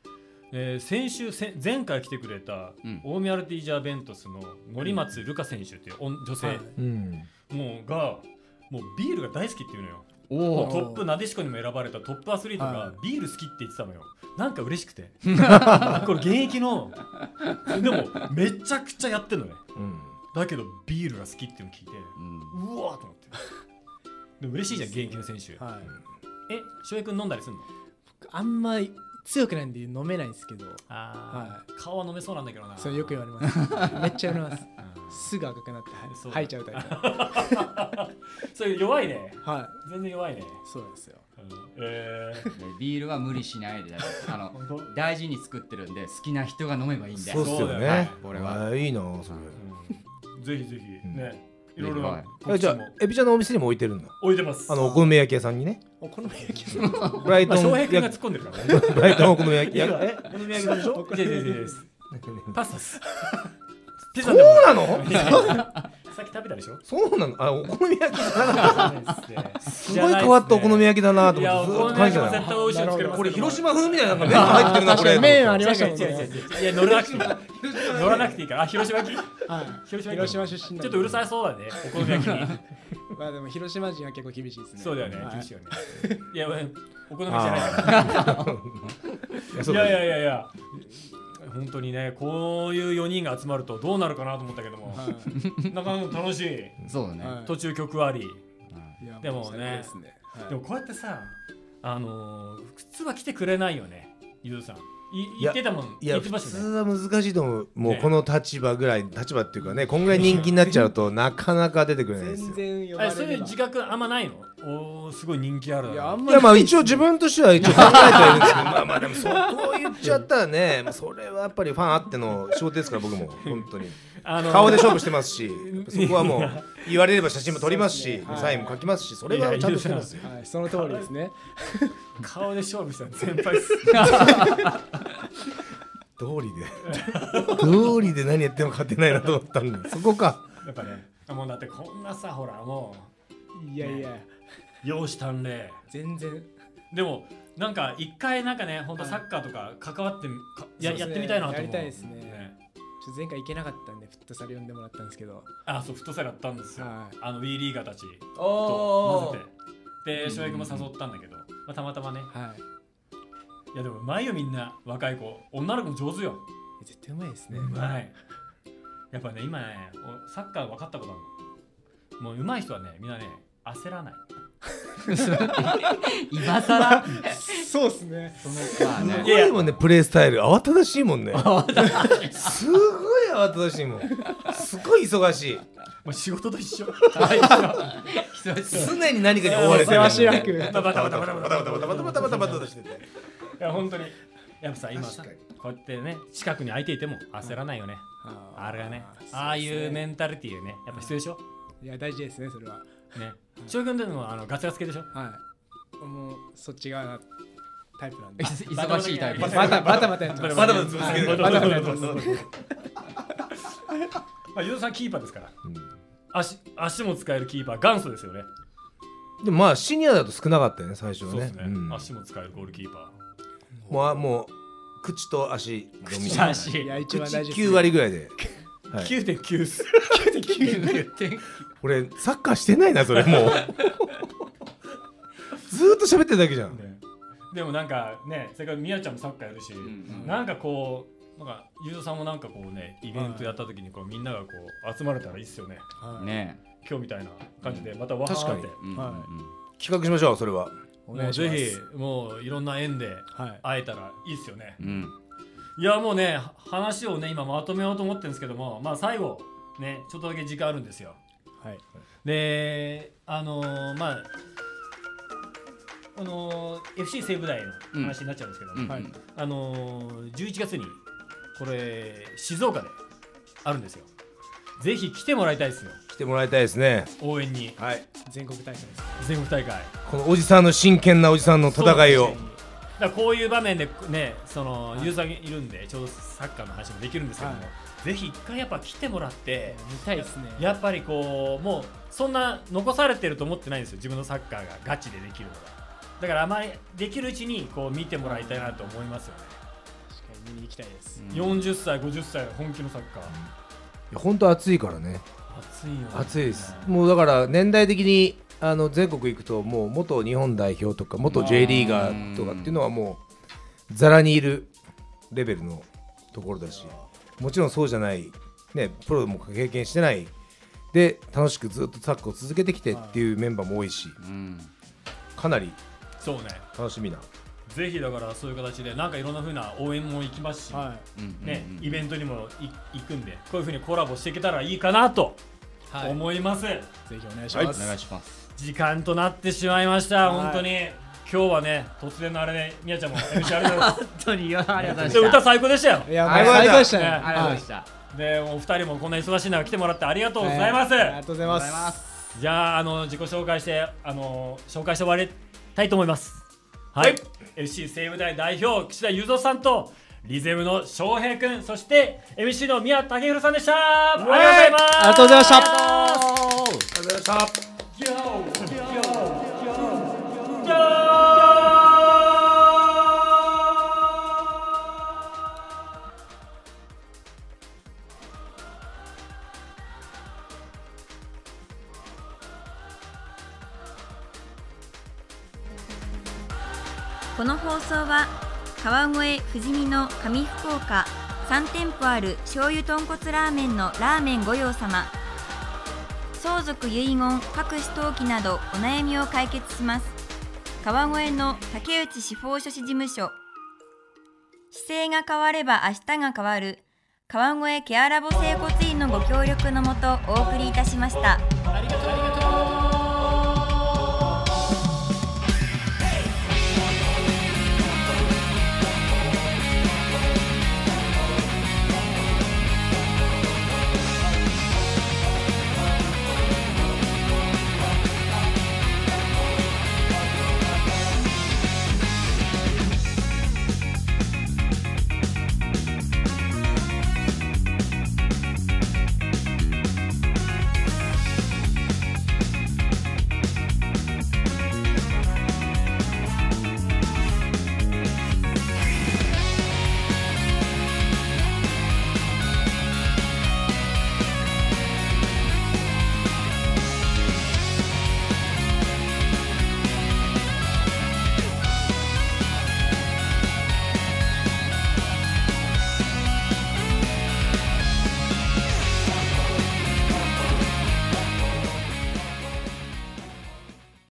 前回来てくれた大宮アルティージャベントスの乗松ルカ選手っていう女性もうビールが大好きっていうのよ。トップなでしこにも選ばれたトップアスリートがビール好きって言ってたのよ。なんか嬉しくてこれ現役のでもめちゃくちゃやってんのね、だけどビールが好きっていうのを聞いて、うわーと思って。でも嬉しいじゃん現役の選手。翔平君飲んだりするの？ あんまり強くないんで飲めないんですけど、 顔は飲めそうなんだけどな。 それよく言われます。めっちゃ言われます。すぐ赤くなって吐いちゃうタイプ。 それ弱いね。 全然弱いね。 そうですよ。 ビールは無理しないで大事に作ってるんで好きな人が飲めばいいんで。 そうですよね。 これはいいなそれ。ぜひぜひね。いろいろ。じゃあエビちゃんのお店にも置いてるんだ。 置いてます。 お好み焼き屋さんにね。 お好み焼き屋さん。 ブライトン。 翔平君が突っ込んでるからね。 ブライトンお好み焼き屋。 お好み焼きでしょ？パスタです。 そうなの？ さっき食べたでしょ？ そうなの？お好み焼きじゃなかった。すごい変わったお好み焼きだなと思ってずっと感じたの。これ広島風みたいな麺入ってるなこれ。 麺ありましたもんね。 いや乗らなくていい。乗らなくていいから。広島焼き？ 広島出身。 ちょっとうるさそうだね。お好み焼きに。 まあでも広島人は結構厳しいですね。 そうだよね。厳しいよね。いやお好みじゃないから。いや。本当にねこういう4人が集まるとどうなるかなと思ったけども、なかなか楽しい。 そうだね。 途中曲あり。でもね、でもこうやってさ普通は来てくれないよね。ゆうさん言ってたもん。 いや普通は難しいと思う。もうこの立場っていうかね、こんぐらい人気になっちゃうとなかなか出てくれないですよ。 そういう自覚あんまないの？すごい人気ある。 いやまあ一応自分としては一応考えてはいるんですけど、まあでもそこを言っちゃったらね、それはやっぱりファンあっての仕事ですから僕も本当に顔で勝負してますし、そこはもう言われれば写真も撮りますし、サインも書きますし、それはちゃんとしてますよ。 その通りですね。 顔で勝負した先輩っす。 道理で何やっても勝てないなと思ったんで、そこか。 やっぱね、もうだってこんなさほらもういや容姿端麗。 全然。 でもなんか一回なんかね本当サッカーとか関わってやってみたいなと思う。 やりたいですね。前回行けなかったんでフットサル呼んでもらったんですけど、 そうフットサルやったんですよ。WE リーガーたちと混ぜてで翔平君も誘ったんだけど、たまたまね。いやでもうまいよみんな若い子、女の子も上手よ。 絶対うまいですね。 うまい。やっぱね今ねサッカー分かったことあるの。もう上手い人はねみんなね焦らない。 今更そうっすね。 すごいもんね、プレースタイル慌ただしいもんね。すごい慌ただしいもん。すごい忙しい。もう仕事と一緒。 常に何かに追われてる。 バタバタバタバタバタバタバタバタバタバタバタバタしてて。 いや本当にやっぱさ今さこうやってね近くに空いていても焦らないよね。あれがねああいうメンタリティーねやっぱ必要でしょ。 いや大事ですねそれは。 ね。翔君でもガツガツ系でしょ。 もうそっち側なタイプなんで。 忙しいタイプ。 バタバタやってます。 バタバタ続ける。 バタバタやってます。 ゆうぞさんキーパーですから。足も使えるキーパー元祖ですよね。 でもシニアだと少なかったよね最初はね。 足も使えるゴールキーパー。もう口と足のみ。足。 いや一番大事。 9割ぐらいで。 9.9 っす。 9.9。俺サッカーしてないなそれもう。ずーっと喋ってるだけじゃん。 でもなんかね、それからみやちゃんもサッカーやるし、なんかこうなんかゆうぞさんもなんかこうねイベントやった時にこうみんながこう集まれたらいいっすよね。 ね。 今日みたいな感じでまたわーって企画しましょうそれは。 もうぜひもういろんな縁で会えたらいいっすよね。いやもうね話をね今まとめようと思ってるんですけども、最後ねちょっとだけ時間あるんですよ。でFC 西武大の話になっちゃうんですけど、11月にこれ静岡であるんですよ。ぜひ来てもらいたいですよ。 来てもらいたいですね。 応援に。 全国大会です。 全国大会。 このおじさんの真剣なおじさんの戦いを。 だこういう場面でねユーザーいるんでちょうどサッカーの話もできるんですけども、ぜひ一回やっぱ来てもらって見たいですね。 やっぱりこうもうそんな残されてると思ってないんですよ自分のサッカーがガチでできるのが。だからあまりできるうちにこう見てもらいたいなと思いますよね。 確かに見に行きたいです。 40歳50歳本気のサッカー。 本当暑いからね。 暑いよね。 暑いです。もうだから年代的に全国行くともう元日本代表とか元 J リーガーとかっていうのはもうザラにいるレベルのところだし、もちろんそうじゃないねプロも経験してないで楽しくずっとサッカーを続けてきてっていうメンバーも多いし、かなりそうね楽しみな。 ぜひだからそういう形でなんかいろんな風な応援も行きますし、ねイベントにも行くんでこういう風にコラボしていけたらいいかなと思います。ぜひお願いします。 お願いします。 時間となってしまいました。本当に今日はね突然のあれでみやちゃんも MC ありがとうございます。 本当にありがとうございました。 歌最高でしたよ。 いや最高でしたね。 ありがとうございました。 でお二人もこんな忙しい中来てもらってありがとうございます。 ありがとうございます。 じゃあ自己紹介して紹介して終わりたいと思います。はい。FC 西武大代表岸田雄三さんとリゼムの翔平くん、そして MC の宮武弘さんでした。ありがとうございます。 ありがとうございました。 ありがとうございました。 この放送は川越富士見の上福岡3店舗ある醤油豚骨ラーメンのラーメン御用様、相続遺言各種登記などお悩みを解決します川越の竹内司法書士事務所、姿勢が変われば明日が変わる川越ケアラボ整骨院のご協力のもとお送りいたしました。